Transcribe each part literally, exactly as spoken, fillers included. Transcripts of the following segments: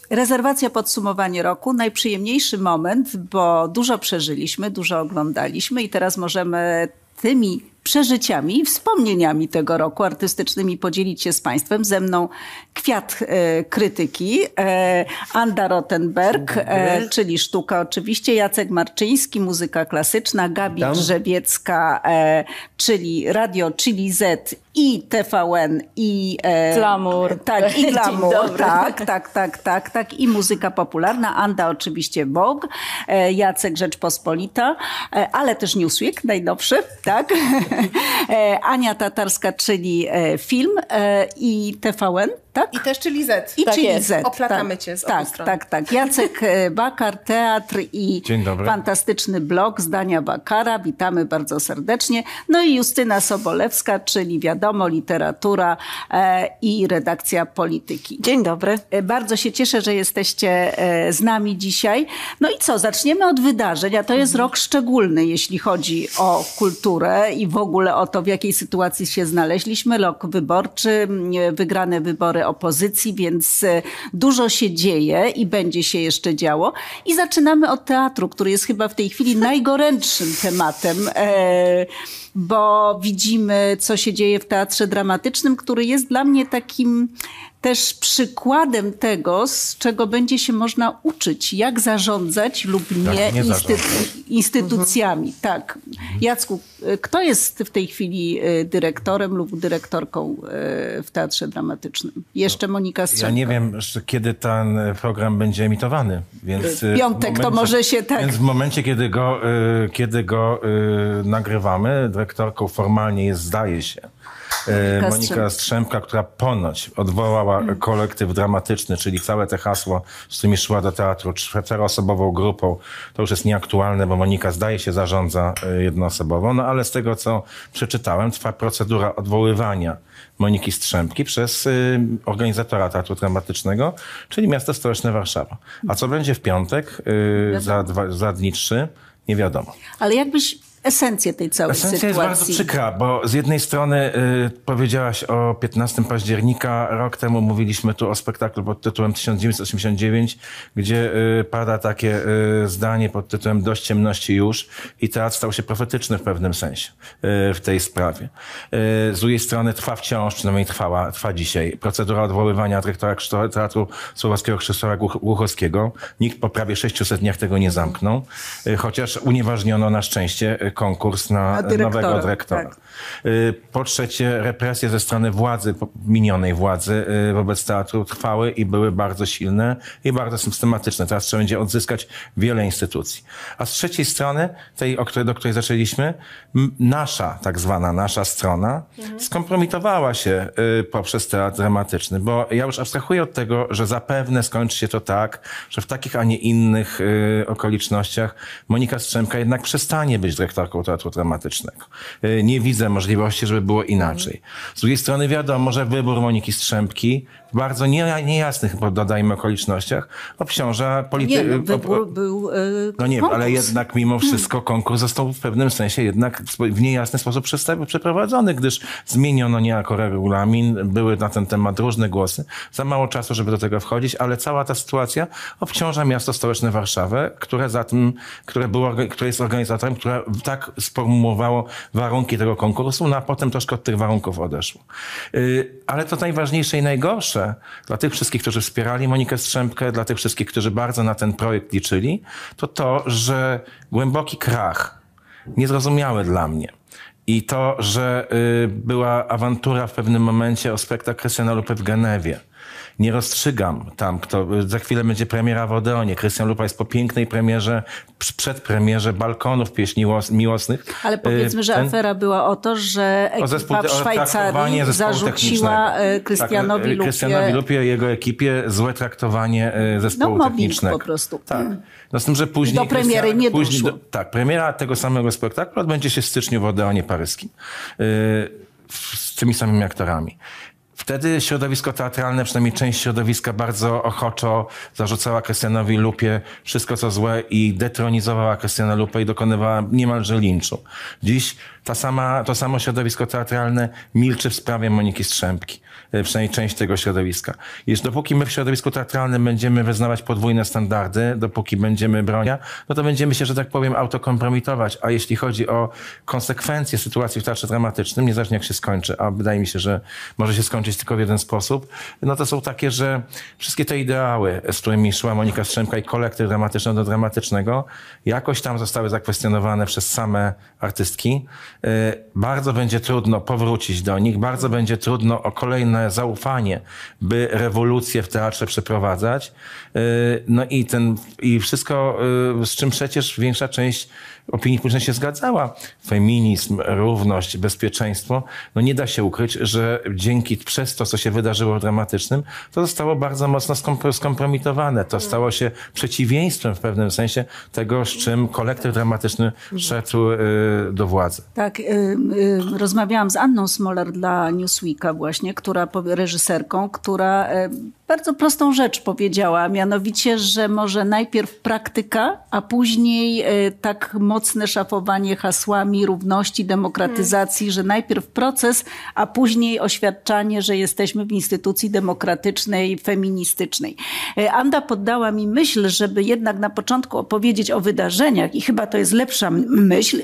Rezerwacja, podsumowanie roku. Najprzyjemniejszy moment, bo dużo przeżyliśmy, dużo oglądaliśmy i teraz możemy tymi przeżyciami, wspomnieniami tego roku artystycznymi podzielić się z Państwem. Ze mną Kwiat e, krytyki, e, Anda Rottenberg, e, czyli sztuka oczywiście, Jacek Marczyński, muzyka klasyczna, Gabi Tam. Drzewiecka, e, czyli Radio Chili Z i T V N i e, Glamour. Tak, i Glamour, tak, tak, tak, tak, tak, i muzyka popularna. Anda oczywiście Vogue, e, Jacek Rzeczpospolita, e, ale też Newsweek najnowszy, tak. Ania Tatarska, czyli film i T V N, tak? I też Chili Z. I tak Chili Z. Oplatamy tak, cię z tak, obu stron. tak, tak. Jacek Bakar, teatr i fantastyczny blog Zdania Bakara. Witamy bardzo serdecznie. No i Justyna Sobolewska, czyli wiadomo, literatura i redakcja polityki. Dzień dobry. Bardzo się cieszę, że jesteście z nami dzisiaj. No i co? Zaczniemy od wydarzeń, a to jest rok szczególny, jeśli chodzi o kulturę i w ogóle o to, w jakiej sytuacji się znaleźliśmy. Rok wyborczy, wygrane wybory opozycji, więc dużo się dzieje i będzie się jeszcze działo. I zaczynamy od teatru, który jest chyba w tej chwili najgorętszym tematem, bo widzimy, co się dzieje w teatrze dramatycznym, który jest dla mnie takim też przykładem tego, z czego będzie się można uczyć, jak zarządzać lub nie, tak, nie instytu- instytucjami. Mhm. Tak. Jacku, kto jest w tej chwili dyrektorem lub dyrektorką w teatrze dramatycznym? Jeszcze Monika Strzemka. Ja nie wiem, kiedy ten program będzie emitowany. Więc Piątek momencie, to może się tak... Więc w momencie, kiedy go, kiedy go nagrywamy, dyrektorką formalnie jest, zdaje się, Monika, Monika Strzemka, która ponoć odwołała hmm. kolektyw dramatyczny, czyli całe te hasło, z którymi szła do teatru czteroosobową grupą. To już jest nieaktualne, bo Monika, zdaje się, zarządza jednoosobowo. No ale z tego, co przeczytałem, trwa procedura odwoływania Moniki Strzemki przez y, organizatora teatru dramatycznego, czyli miasto stołeczne Warszawa. A co będzie w piątek, y, za, dwa, za dni trzy, nie wiadomo. Ale jakbyś esencję tej całej Esencja sytuacji. jest bardzo przykra, bo z jednej strony y, powiedziałaś o piętnastego października, rok temu mówiliśmy tu o spektaklu pod tytułem tysiąc dziewięćset osiemdziesiąt dziewięć, gdzie y, pada takie y, zdanie pod tytułem Dość ciemności już i teatr stał się profetyczny w pewnym sensie y, w tej sprawie. Y, z drugiej strony trwa wciąż, przynajmniej trwała, trwa dzisiaj, procedura odwoływania dyrektora Teatru Słowackiego Krzysztofa Głuchowskiego. Nikt po prawie sześciuset dniach tego nie zamknął, y, chociaż unieważniono na szczęście konkurs na nowego dyrektora. Tak. Po trzecie, represje ze strony władzy, minionej władzy wobec teatru trwały i były bardzo silne i bardzo systematyczne. Teraz trzeba będzie odzyskać wiele instytucji. A z trzeciej strony, tej, o której, do której zaczęliśmy, nasza, tak zwana nasza strona mhm. skompromitowała się poprzez teatr dramatyczny, bo ja już abstrahuję od tego, że zapewne skończy się to tak, że w takich, a nie innych okolicznościach Monika Strzemka jednak przestanie być dyrektorką teatru dramatycznego. Nie widzę możliwości, żeby było inaczej. Z drugiej strony wiadomo, że wybór Moniki Strzemki w bardzo niejasnych, dodajmy, okolicznościach obciąża politykę. Nie, no, wybór był yy, No nie, konkurs. ale jednak mimo wszystko konkurs został w pewnym sensie jednak w niejasny sposób przeprowadzony, gdyż zmieniono niejako regulamin, były na ten temat różne głosy. Za mało czasu, żeby do tego wchodzić, ale cała ta sytuacja obciąża miasto stołeczne Warszawę, które za tym, które, było, które jest organizatorem, które tak sformułowało warunki tego konkursu, no a potem troszkę od tych warunków odeszło. Yy, ale to najważniejsze i najgorsze dla tych wszystkich, którzy wspierali Monikę Strzemkę, dla tych wszystkich, którzy bardzo na ten projekt liczyli, to to, że głęboki krach, niezrozumiały dla mnie, i to, że y, była awantura w pewnym momencie o spektakl Krystiana Lupy w Genewie. Nie rozstrzygam tam, kto, za chwilę będzie premiera w Odeonie. Krystian Lupa jest po pięknej premierze, przedpremierze Balkonów Pieśni Miłosnych. Ale powiedzmy, że Ten... afera była o to, że ekipa zespół, w Szwajcarii zarzuciła Krystianowi tak, Lupie... Krystianowi Lupie i jego ekipie złe traktowanie zespołu no, technicznego. po prostu. Tak. No z tym, że później... Do premiery Krystian, nie później, doszło. do, tak, premiera tego samego spektaklu odbędzie się w styczniu w Odeonie paryskim. Yy, z tymi samymi aktorami. Wtedy środowisko teatralne, przynajmniej część środowiska, bardzo ochoczo zarzucała Krystianowi Lupie wszystko co złe i detronizowała Krystiana Lupę i dokonywała niemalże linczu. Dziś ta sama, to samo środowisko teatralne milczy w sprawie Moniki Strzępki. Przynajmniej część tego środowiska. Jeśli dopóki my w środowisku teatralnym będziemy wyznawać podwójne standardy, dopóki będziemy bronić, no to będziemy się, że tak powiem, autokompromitować. A jeśli chodzi o konsekwencje sytuacji w teatrze dramatycznym, niezależnie jak się skończy, a wydaje mi się, że może się skończyć tylko w jeden sposób, no to są takie, że wszystkie te ideały, z którymi szła Monika Strzępka i kolektyw dramatyczny do dramatycznego, jakoś tam zostały zakwestionowane przez same artystki. Bardzo będzie trudno powrócić do nich, bardzo będzie trudno o kolejne zaufanie, by rewolucję w teatrze przeprowadzać. No i ten, i wszystko, z czym przecież większa część opinii publicznej się zgadzała. Feminizm, równość, bezpieczeństwo. No nie da się ukryć, że dzięki, przez to, co się wydarzyło w dramatycznym, to zostało bardzo mocno skompromitowane. To stało się przeciwieństwem w pewnym sensie tego, z czym kolektyw dramatyczny szedł do władzy. Tak, y, y, rozmawiałam z Anną Smolar dla Newsweeka właśnie, która, reżyserką, która y, bardzo prostą rzecz powiedziała, mianowicie, że może najpierw praktyka, a później y, tak mocne szafowanie hasłami równości, demokratyzacji, hmm. że najpierw proces, a później oświadczanie, że jesteśmy w instytucji demokratycznej, feministycznej. Y, Anda poddała mi myśl, żeby jednak na początku opowiedzieć o wydarzeniach i chyba to jest lepsza myśl.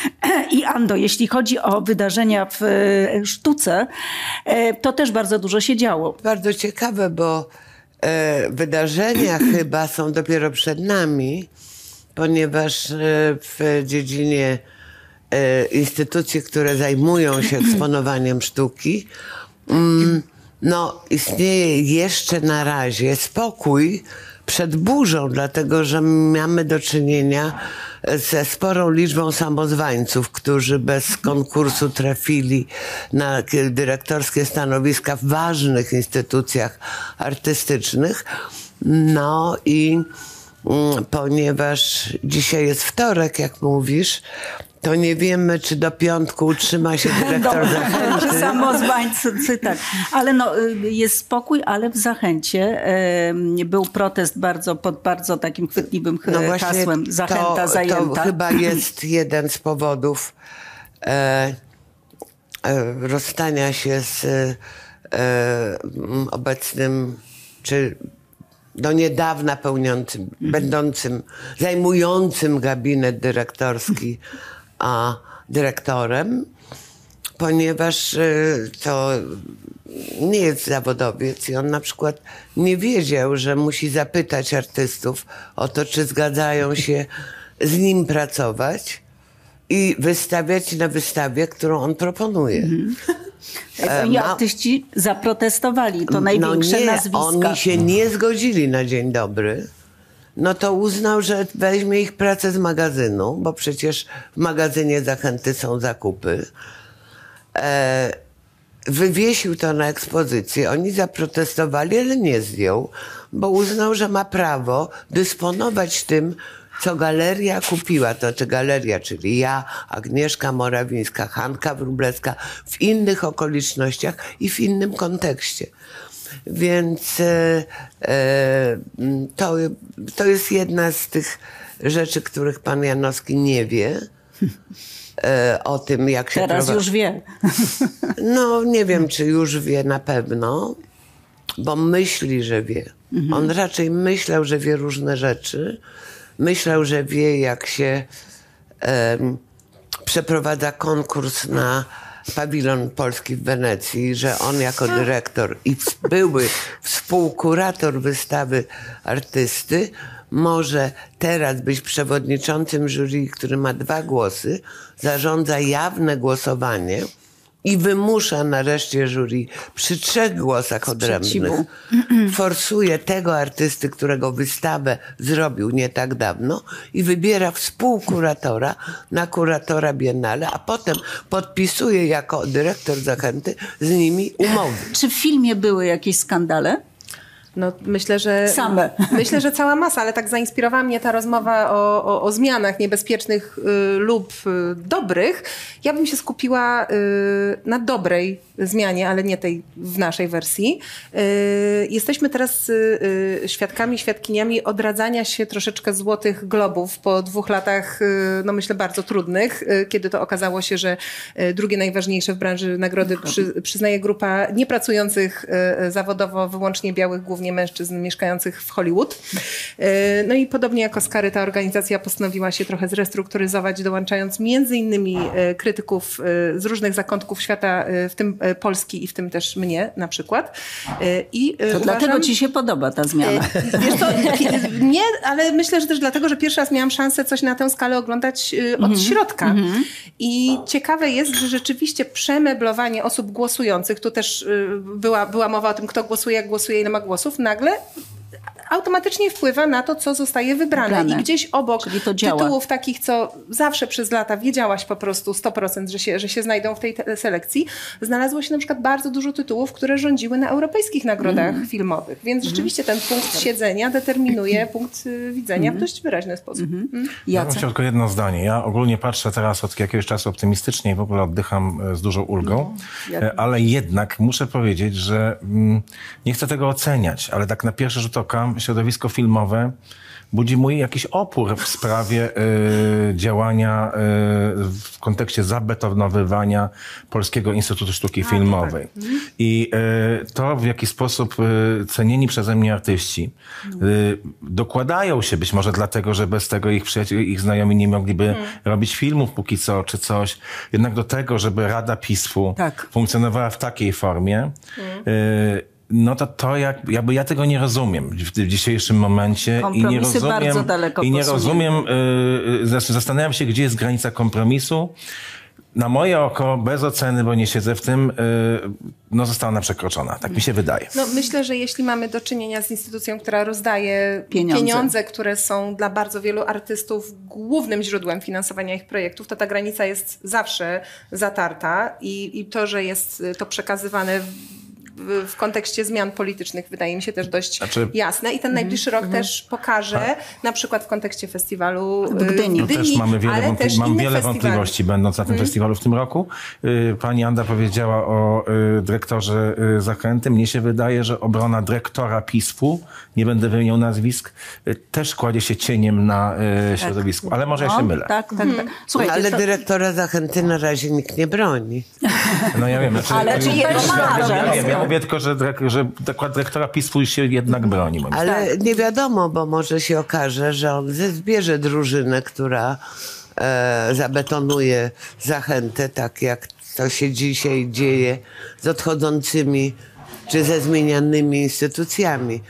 I Ando, jeśli chodzi o wydarzenia w sztuce, to też bardzo dużo się działo. Bardzo ciekawe, bo e, wydarzenia chyba są dopiero przed nami, ponieważ e, w dziedzinie e, instytucji, które zajmują się eksponowaniem sztuki, mm, no istnieje jeszcze na razie spokój przed burzą, dlatego że mamy do czynienia ze sporą liczbą samozwańców, którzy bez konkursu trafili na dyrektorskie stanowiska w ważnych instytucjach artystycznych. No i mm, ponieważ dzisiaj jest wtorek, jak mówisz, to nie wiemy, czy do piątku utrzyma się dyrektor Zachęty. Samozwańcy, tak. Ale no, jest spokój, ale w Zachęcie był protest bardzo, pod bardzo takim chwytliwym no hasłem Zachęta to, zajęta. To chyba jest jeden z powodów e, e, rozstania się z e, obecnym, czy do niedawna pełniącym, mhm. będącym, zajmującym gabinet dyrektorski, a dyrektorem, ponieważ to nie jest zawodowiec i on na przykład nie wiedział, że musi zapytać artystów o to, czy zgadzają się z nim pracować i wystawiać na wystawie, którą on proponuje. Mhm. I artyści zaprotestowali, to największe no nie, nazwiska. Oni się nie zgodzili na dzień dobry. No to uznał, że weźmie ich pracę z magazynu, bo przecież w magazynie Zachęty są zakupy. E, wywiesił to na ekspozycję. Oni zaprotestowali, ale nie zdjął, bo uznał, że ma prawo dysponować tym, co galeria kupiła. To czy galeria, czyli ja, Agnieszka Morawińska, Hanka Wróblewska, w innych okolicznościach i w innym kontekście. Więc e, e, to, to jest jedna z tych rzeczy, których pan Janowski nie wie. E, o tym, jak się Teraz prowadzi. już wie. No, nie wiem, czy już wie na pewno, bo myśli, że wie. Mhm. On raczej myślał, że wie różne rzeczy. Myślał, że wie, jak się e, przeprowadza konkurs na pawilon polski w Wenecji, że on jako dyrektor i były współkurator wystawy artysty może teraz być przewodniczącym jury, który ma dwa głosy, zarządza jawne głosowanie i wymusza na reszcie jury przy trzech głosach odrębnych. Forsuje tego artysty, którego wystawę zrobił nie tak dawno i wybiera współkuratora na kuratora Biennale, a potem podpisuje jako dyrektor Zachęty z nimi umowy. Czy w filmie były jakieś skandale? No, myślę, że Same. Myślę, że cała masa, ale tak zainspirowała mnie ta rozmowa o, o, o zmianach niebezpiecznych y, lub y, dobrych. Ja bym się skupiła y, na dobrej zmianie, ale nie tej w naszej wersji. Y, jesteśmy teraz y, y, świadkami, świadkiniami odradzania się troszeczkę złotych globów po dwóch latach, y, no myślę, bardzo trudnych, y, kiedy to okazało się, że y, drugie najważniejsze w branży nagrody przy, przyznaje grupa niepracujących y, zawodowo, wyłącznie białych, głównie mężczyzn mieszkających w Hollywood. No i podobnie jak Oscary, ta organizacja postanowiła się trochę zrestrukturyzować, dołączając między innymi krytyków z różnych zakątków świata, w tym Polski i w tym też mnie na przykład. I to uważam, dlatego ci się podoba ta zmiana. Wiesz co, nie, ale myślę, że też dlatego, że pierwszy raz miałam szansę coś na tę skalę oglądać od mm-hmm. środka. Mm-hmm. I ciekawe jest, że rzeczywiście przemeblowanie osób głosujących, tu też była, była mowa o tym, kto głosuje, jak głosuje, ile ma głosów, nagle automatycznie wpływa na to, co zostaje wybrane. Wybrane. I gdzieś obok tytułów takich, co zawsze przez lata wiedziałaś po prostu sto procent, że się, że się znajdą w tej te- selekcji, znalazło się na przykład bardzo dużo tytułów, które rządziły na europejskich nagrodach mm. filmowych. Więc mm. rzeczywiście ten punkt siedzenia determinuje punkt y, widzenia mm. w dość wyraźny sposób. Mm. Mm. Ja bym chciał tylko jedno zdanie. Ja ogólnie patrzę teraz od jakiegoś czasu optymistycznie i w ogóle oddycham z dużą ulgą, no, ja... ale jednak muszę powiedzieć, że mm, nie chcę tego oceniać, ale tak na pierwszy rzut oka środowisko filmowe budzi mój jakiś opór w sprawie y, działania y, w kontekście zabetonowywania Polskiego Instytutu Sztuki A, Filmowej. Tak. I y, to, w jaki sposób y, cenieni przeze mnie artyści y, dokładają się, być może dlatego, że bez tego ich przyjaciele, ich znajomi nie mogliby hmm. robić filmów póki co, czy coś. Jednak do tego, żeby Rada P I S F-u tak. funkcjonowała w takiej formie, hmm. y, no to to jak, jakby ja tego nie rozumiem w, w dzisiejszym momencie i nie rozumiem, bardzo daleko i nie rozumiem, yy, zastanawiam się, gdzie jest granica kompromisu. Na moje oko, bez oceny, bo nie siedzę w tym, yy, no została ona przekroczona. Tak mi się wydaje. No myślę, że jeśli mamy do czynienia z instytucją, która rozdaje pieniądze. pieniądze, które są dla bardzo wielu artystów głównym źródłem finansowania ich projektów, to ta granica jest zawsze zatarta i, i to, że jest to przekazywane w, w kontekście zmian politycznych wydaje mi się też dość znaczy, jasne i ten najbliższy mm, rok mm, też pokaże, a. na przykład w kontekście festiwalu w Gdyni, no też mamy wiele, ale wątpli- też mam wiele festiwali. wątpliwości będąc na tym mm. festiwalu w tym roku. Pani Anda powiedziała o dyrektorze Zachęty. Mnie się wydaje, że obrona dyrektora P I S F-u, nie będę wymieniał nazwisk, też kładzie się cieniem na środowisku. Tak. Ale może no, ja się mylę. Tak, tak, tak. Słuchajcie, ale to... dyrektora Zachęty na razie nikt nie broni. No ja wiem. Znaczy, ale czy jego malarza? Ja wiem, ja mówię tylko, że, że dyrektora P I S F-u się jednak broni. Ale tak. nie wiadomo, bo może się okaże, że on zbierze drużynę, która e, zabetonuje Zachętę, tak jak to się dzisiaj dzieje z odchodzącymi czy ze zmienianymi instytucjami.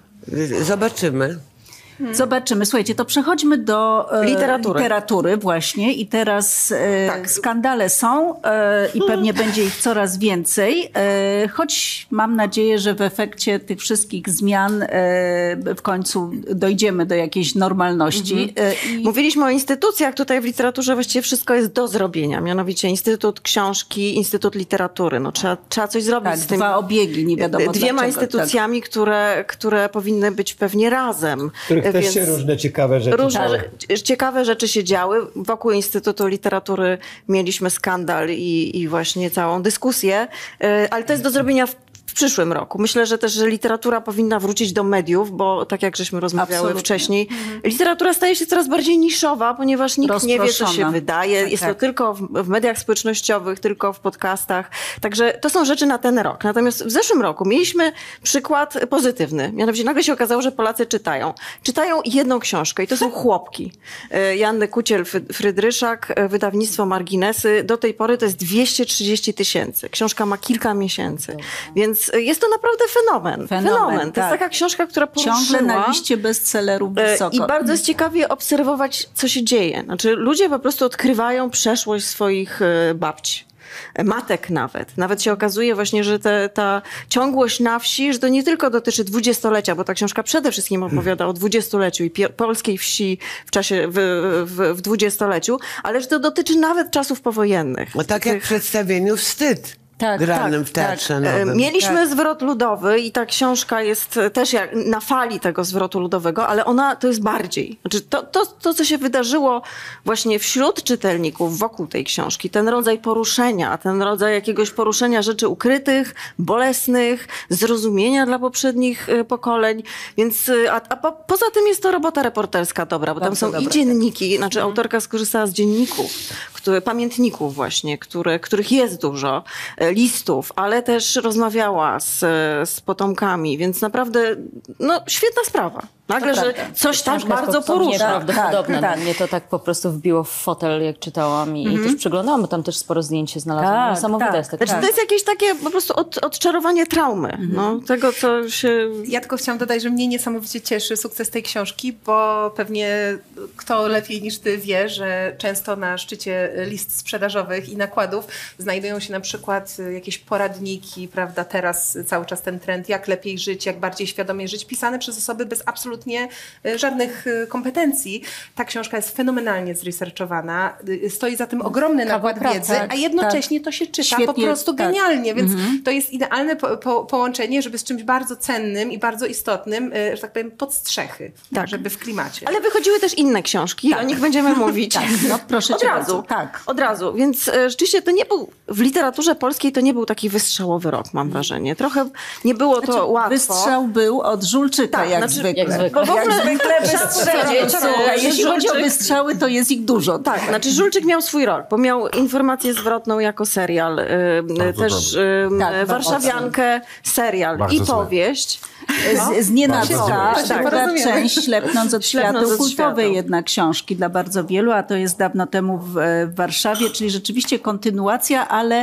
Zobaczymy. Zobaczymy. Słuchajcie, to przechodźmy do e, literatury. literatury właśnie i teraz e, tak. skandale są e, i pewnie będzie ich coraz więcej, e, choć mam nadzieję, że w efekcie tych wszystkich zmian e, w końcu dojdziemy do jakiejś normalności. Mhm. E, i... Mówiliśmy o instytucjach, tutaj w literaturze właściwie wszystko jest do zrobienia, mianowicie Instytut Książki, Instytut Literatury. No, trzeba, trzeba coś zrobić tak, z tym. Dwa obiegi, nie wiadomo Dwiema dlaczego, instytucjami, tak. które, które powinny być pewnie razem. Których też się różne ciekawe rzeczy różne działy. Ciekawe rzeczy się działy. Wokół Instytutu Literatury mieliśmy skandal i, i właśnie całą dyskusję, ale to jest do zrobienia w w przyszłym roku. Myślę, że też że literatura powinna wrócić do mediów, bo tak jak żeśmy rozmawiały Absolutnie. wcześniej, mhm. literatura staje się coraz bardziej niszowa, ponieważ nikt nie wie, co się wydaje. Tak, jest tak. to tylko w, w mediach społecznościowych, tylko w podcastach. Także to są rzeczy na ten rok. Natomiast w zeszłym roku mieliśmy przykład pozytywny. Mianowicie nagle się okazało, że Polacy czytają. Czytają jedną książkę i to są Chłopki. Janny Kuciel-Frydryszak, wydawnictwo Marginesy. Do tej pory to jest dwieście trzydzieści tysięcy. Książka ma kilka miesięcy. Dobra. Więc jest to naprawdę fenomen. Fenomen. fenomen. To tak. jest taka książka, która poruszyła. Ciągle na liście bestsellerów wysoko. I bardzo jest ciekawie obserwować, co się dzieje. Znaczy, ludzie po prostu odkrywają przeszłość swoich babci. Matek nawet. Nawet się okazuje właśnie, że te, ta ciągłość na wsi, że to nie tylko dotyczy dwudziestolecia, bo ta książka przede wszystkim opowiada o dwudziestoleciu i pie- polskiej wsi w czasie, w, w, w dwudziestoleciu, ale że to dotyczy nawet czasów powojennych. No tak jak w przedstawieniu Wstyd. Tak, granym tak, w Teatrze tak. Nowym. Mieliśmy Tak. zwrot ludowy i ta książka jest też jak na fali tego zwrotu ludowego, ale ona to jest bardziej. Znaczy to, to, to, co się wydarzyło właśnie wśród czytelników wokół tej książki, ten rodzaj poruszenia, ten rodzaj jakiegoś poruszenia rzeczy ukrytych, bolesnych, zrozumienia dla poprzednich y, pokoleń. Więc, y, a, a po, poza tym jest to robota reporterska dobra, bo tam Bardzo są dobra, i dzienniki, znaczy autorka skorzystała z dzienników, które, pamiętników właśnie, które, których jest dużo, y, listów, ale też rozmawiała z, z potomkami, więc naprawdę no, świetna sprawa. Nagle, że prawda. coś tak Książka jest bardzo absolutnie porusza. Prawdopodobne. Tak, tak. Mnie to tak po prostu wbiło w fotel, jak czytałam i, i też przyglądałam, bo tam też sporo zdjęć się znalazło. Tak, Niesamowite tak. jest tak. Znaczy, to jest jakieś takie po prostu od, odczarowanie traumy. No, tego, co się... Ja tylko chciałam dodać, że mnie niesamowicie cieszy sukces tej książki, bo pewnie kto lepiej niż ty wie, że często na szczycie list sprzedażowych i nakładów znajdują się na przykład jakieś poradniki, prawda, teraz cały czas ten trend, jak lepiej żyć, jak bardziej świadomie żyć, pisane przez osoby bez absolutnie żadnych kompetencji. Ta książka jest fenomenalnie zresearchowana, stoi za tym ogromny nakład pracy. wiedzy, Tak, a jednocześnie tak. to się czyta Świetnie, po prostu tak. genialnie, więc to jest idealne po, po, połączenie, żeby z czymś bardzo cennym i bardzo istotnym, y, że tak powiem, pod strzechy, Tak. żeby w klimacie. Ale wychodziły też inne książki, o nich będziemy mówić. Tak, no proszę Od cię razu. bardzo. Tak. Od razu. Więc e, rzeczywiście to nie był, w literaturze polskiej to nie był taki wystrzałowy rok, mam wrażenie. Trochę nie było to Znaczy, łatwo. Wystrzał był od Żulczyka, Tak, jak, znaczy, zwykle. jak zwykle. Bo w ogóle Jak zwykle trzeba wystrzał. powiedzieć, Słuchaj, że jeśli chodzi o Żulczyk- wystrzały, to jest ich dużo. Tak, znaczy Żulczyk miał swój rok, bo miał informację zwrotną jako serial, y, Bardzo też dobry. y, Tak, Warszawiankę, serial Bardzo i zły. powieść. Z, z nienacka, Bardzo dobrze. druga Tak. część Ślepnąc od Ślepnąc świateł, od kultowej świateł. jednak książki dla bardzo wielu, a to jest dawno temu w, w Warszawie, czyli rzeczywiście kontynuacja, ale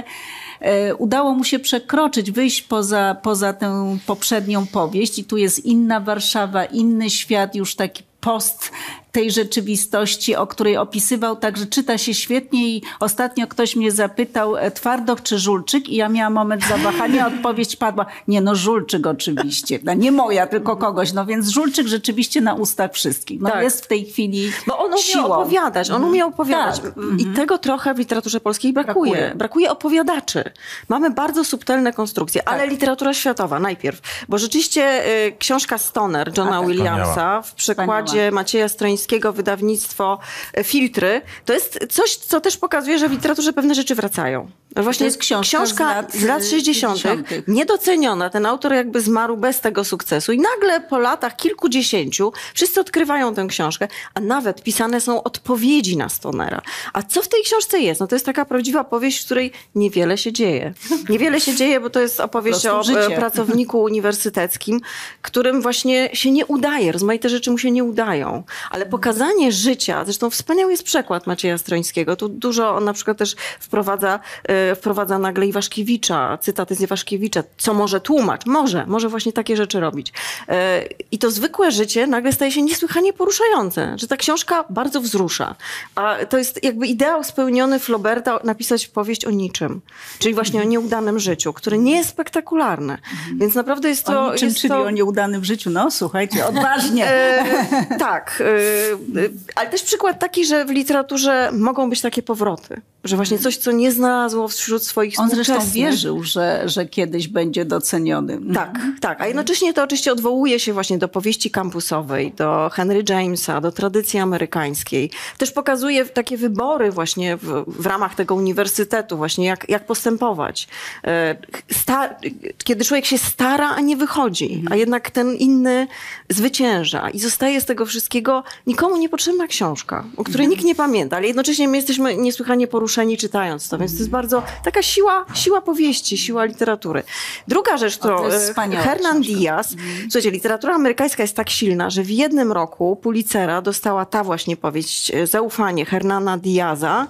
e, udało mu się przekroczyć, wyjść poza, poza tę poprzednią powieść i tu jest inna Warszawa, inny świat, już taki post tej rzeczywistości, o której opisywał, także czyta się świetnie i ostatnio ktoś mnie zapytał, e, Twardok czy Żulczyk? I ja miałam moment zawahania, odpowiedź padła, nie no Żulczyk oczywiście, no, nie moja, tylko kogoś, no więc Żulczyk rzeczywiście na ustach wszystkich, no Tak. jest w tej chwili Bo on umiał siłą. opowiadać, on umiał opowiadać. Tak. I tego trochę w literaturze polskiej brakuje. Brakuje. Brakuje opowiadaczy. Mamy bardzo subtelne konstrukcje, ale literatura światowa najpierw. Bo rzeczywiście y, książka Stoner Johna tak. Williamsa Wspaniała. w przekładzie Wspaniała. Macieja Stroińskiego, wydawnictwo y, Filtry, to jest coś, co też pokazuje, że w literaturze pewne rzeczy wracają. Właśnie jest książka z lat, z lat y, sześćdziesiątych. pięćdziesiątych. Niedoceniona. Ten autor jakby zmarł bez tego sukcesu i nagle po latach kilkudziesięciu wszyscy odkrywają tę książkę, a nawet pisane są odpowiedzi na Stonera. A co w tej książce jest? No to jest taka prawdziwa powieść, w której niewiele się dzieje. Niewiele się dzieje, bo to jest opowieść Po o prostu życie. e, pracowniku uniwersyteckim, którym właśnie się nie udaje. Rozmaite rzeczy mu się nie udają. Ale pokazanie życia, zresztą wspaniały jest przekład Macieja Stroińskiego. Tu dużo on na przykład też wprowadza, e, wprowadza nagle Iwaszkiewicza, cytaty z Iwaszkiewicza. Co może tłumacz? Może. Może właśnie takie rzeczy robić. E, I to zwykłe życie nagle staje się niesłychanie poruszające. Że ta książka bardzo wzrusza. A to jest jakby ideał spełniony Flauberta napisać powieść o niczym. Czyli właśnie o nieudanym życiu, które nie jest spektakularne. Więc naprawdę jest to... O niczym, jest czyli to... o nieudanym w życiu. No słuchajcie, odważnie. E, tak. E, e, ale też przykład taki, że w literaturze mogą być takie powroty. Że właśnie coś, co nie znalazło wśród swoich On zresztą współczesnych. wierzył, że, że kiedyś będzie doceniony. Tak, tak. A jednocześnie to oczywiście odwołuje się właśnie do powieści kampusowej, do Henry Jamesa, do tradycji amerykańskiej. Też pokazuje takie wybory właśnie w, w ramach tego uniwersytetu, właśnie jak, jak postępować. E, Sta- kiedy człowiek się stara, a nie wychodzi, a jednak ten inny zwycięża i zostaje z tego wszystkiego nikomu niepotrzebna książka, o której nikt nie pamięta, ale jednocześnie my jesteśmy niesłychanie poruszeni czytając to, więc to jest bardzo taka siła, siła powieści, siła literatury. Druga rzecz, to to jest e, wspaniała Hernan książka. Diaz. Słuchajcie, literatura amerykańska jest tak silna, że w jednym roku Pulitzera dostała ta właśnie powieść e, Zaufanie Hernana Diaza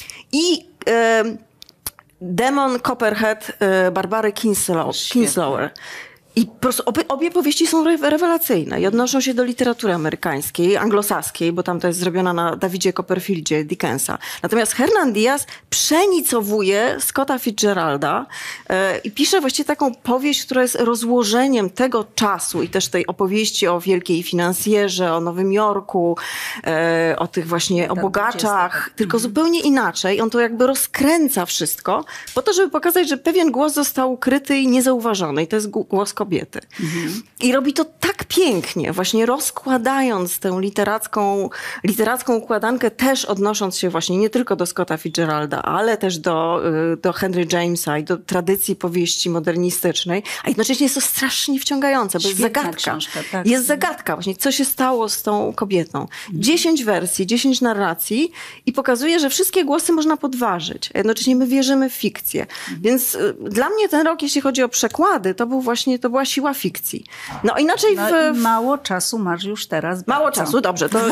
i e, Demon Copperhead e, Barbary Kinslow, Kinslower. I po prostu obie, obie powieści są re, rewelacyjne i odnoszą się do literatury amerykańskiej, anglosaskiej, bo tam to jest zrobiona na Davidzie Copperfieldzie Dickensa. Natomiast Hernan Diaz przenicowuje Scotta Fitzgeralda e, i pisze właściwie taką powieść, która jest rozłożeniem tego czasu i też tej opowieści o wielkiej finansjerze, o Nowym Jorku, e, o tych właśnie o bogaczach, tylko zupełnie inaczej. On to jakby rozkręca wszystko po to, żeby pokazać, że pewien głos został ukryty i niezauważony i to jest głos kobiety. Mhm. I robi to tak pięknie, właśnie rozkładając tę literacką, literacką układankę, też odnosząc się właśnie nie tylko do Scotta Fitzgeralda, ale też do, do Henry Jamesa i do tradycji powieści modernistycznej, a jednocześnie jest to strasznie wciągające, bo jest zagadka. Książka, tak. Jest zagadka właśnie, co się stało z tą kobietą. Mhm. Dziesięć wersji, dziesięć narracji i pokazuje, że wszystkie głosy można podważyć, a jednocześnie my wierzymy w fikcję. Mhm. Więc y, dla mnie ten rok, jeśli chodzi o przekłady, to był właśnie, to była siła fikcji. No inaczej no w... Mało czasu masz już teraz. Mało bardzo. czasu, dobrze. To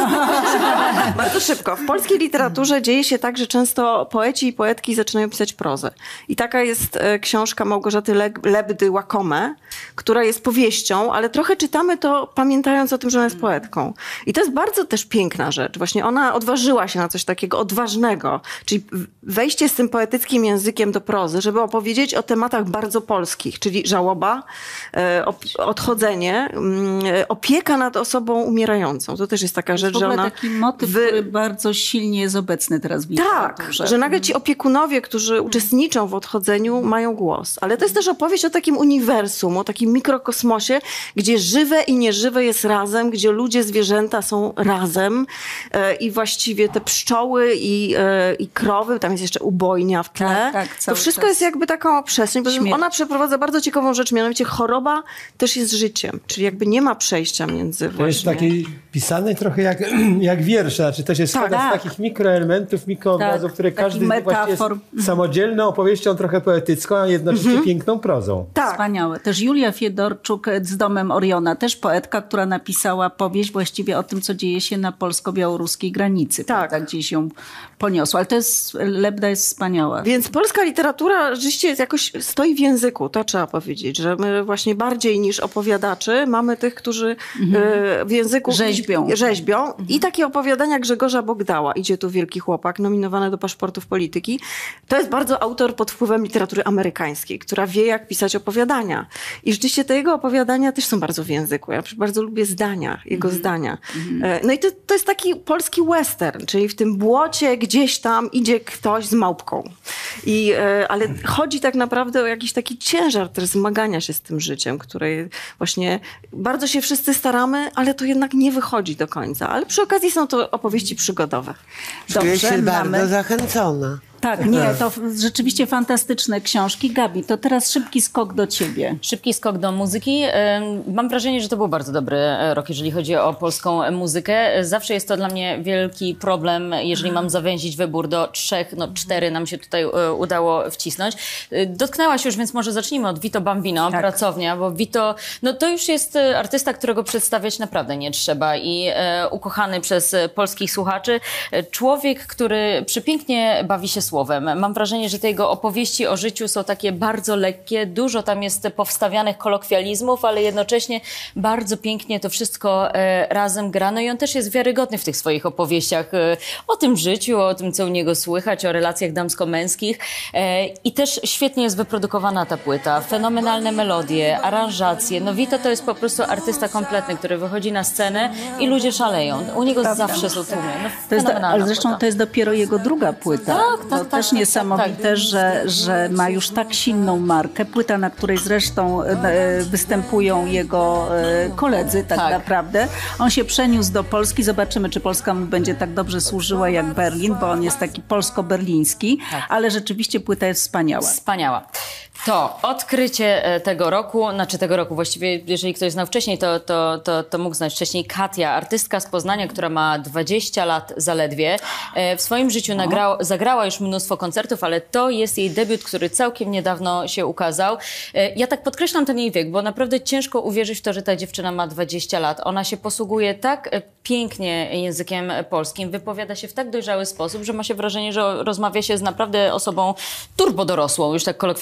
bardzo szybko. W polskiej literaturze dzieje się tak, że często poeci i poetki zaczynają pisać prozę. I taka jest e, książka Małgorzaty Le Lebdy Łakome, która jest powieścią, ale trochę czytamy to pamiętając o tym, że ona jest poetką. I to jest bardzo też piękna rzecz. Właśnie ona odważyła się na coś takiego odważnego, czyli wejście z tym poetyckim językiem do prozy, żeby opowiedzieć o tematach bardzo polskich, czyli żałoba, e, odchodzenie, opieka nad osobą umierającą. To też jest taka rzecz, że ona... To taki motyw, wy... który bardzo silnie jest obecny teraz w literaturze. Tak, że nagle ci opiekunowie, którzy hmm. uczestniczą w odchodzeniu, hmm. mają głos. Ale to jest też opowieść o takim uniwersum, o takim mikrokosmosie, gdzie żywe i nieżywe jest razem, gdzie ludzie, zwierzęta są razem e, i właściwie te pszczoły i, e, i krowy, tam jest jeszcze ubojnia w tle. Tak, tak, to wszystko jest jakby taką przestrzeń, bo ona przeprowadza bardzo ciekawą rzecz, mianowicie choroba też jest życiem, czyli jakby nie ma przejścia między To właśnie... jest taki pisany trochę jak, jak wiersze, znaczy to się składa tak, z takich mikroelementów, mikroobrazów, tak, które każdy właściwie jest samodzielną opowieścią, trochę poetycką, a jednocześnie mm-hmm. piękną prozą. Tak. Wspaniałe. Też Julia Fiedorczuk z Domem Oriona, też poetka, która napisała powieść właściwie o tym, co dzieje się na polsko-białoruskiej granicy. Tak. Tak, gdzieś ją poniosła. Ale to jest, Lebda jest wspaniała. Więc polska literatura rzeczywiście jakoś stoi w języku, to trzeba powiedzieć, że my właśnie bardziej niż opowiadaczy mamy tych, którzy mm-hmm. w języku rzeźbią. rzeźbią. Mm-hmm. I takie opowiadania Grzegorza Bogdała, Idzie tu wielki chłopak, nominowane do paszportów polityki. To jest bardzo autor pod wpływem literatury amerykańskiej, która wie, jak pisać opowiadania. I rzeczywiście te jego opowiadania też są bardzo w języku. Ja bardzo lubię zdania, jego mm-hmm. zdania. Mm-hmm. No i to, to jest taki polski western, czyli w tym błocie gdzieś tam idzie ktoś z małpką. I, ale chodzi tak naprawdę o jakiś taki ciężar też zmagania się z tym życiem, które właśnie bardzo się wszyscy staramy, ale to jednak nie wychodzi do końca. Ale przy okazji są to opowieści przygodowe. Czuję się mamy... bardzo zachęcona. Tak, nie, to rzeczywiście fantastyczne książki. Gabi, to teraz szybki skok do ciebie. Szybki skok do muzyki. Mam wrażenie, że to był bardzo dobry rok, jeżeli chodzi o polską muzykę. Zawsze jest to dla mnie wielki problem, jeżeli mam zawęzić wybór do trzech, no cztery nam się tutaj udało wcisnąć. Dotknęłaś już, więc może zacznijmy od Vito Bambino, tak. Pracownia, bo Vito, no to już jest artysta, którego przedstawiać naprawdę nie trzeba i e, ukochany przez polskich słuchaczy. Człowiek, który przepięknie bawi się słowem. Mam wrażenie, że te jego opowieści o życiu są takie bardzo lekkie, dużo tam jest powstawianych kolokwializmów, ale jednocześnie bardzo pięknie to wszystko e, razem gra. No i on też jest wiarygodny w tych swoich opowieściach e, o tym życiu, o tym, co u niego słychać, o relacjach damsko-męskich. E, I też świetnie jest wyprodukowana ta płyta. Fenomenalne melodie, aranżacje. No Vito to jest po prostu artysta kompletny, który wychodzi na scenę i ludzie szaleją. U niego Prawda. zawsze są tłumy. No, to jest do, ale zresztą płyta. To jest dopiero jego druga płyta. Tak, tak. To tak, też tak, niesamowite, tak. Że, że ma już tak silną markę. Płyta, na której zresztą e, występują jego e, koledzy tak, tak naprawdę. On się przeniósł do Polski. Zobaczymy, czy Polska mu będzie tak dobrze służyła jak Berlin, bo on jest taki polsko-berliński, tak. Ale rzeczywiście płyta jest wspaniała. Wspaniała. To odkrycie tego roku, znaczy tego roku właściwie, jeżeli ktoś znał wcześniej, to, to, to, to mógł znać wcześniej. Katia, artystka z Poznania, która ma dwadzieścia lat zaledwie. W swoim życiu nagrała, zagrała już mnóstwo koncertów, ale to jest jej debiut, który całkiem niedawno się ukazał. Ja tak podkreślam ten jej wiek, bo naprawdę ciężko uwierzyć w to, że ta dziewczyna ma dwadzieścia lat. Ona się posługuje tak pięknie językiem polskim, wypowiada się w tak dojrzały sposób, że ma się wrażenie, że rozmawia się z naprawdę osobą turbo dorosłą, już tak kolokwialnie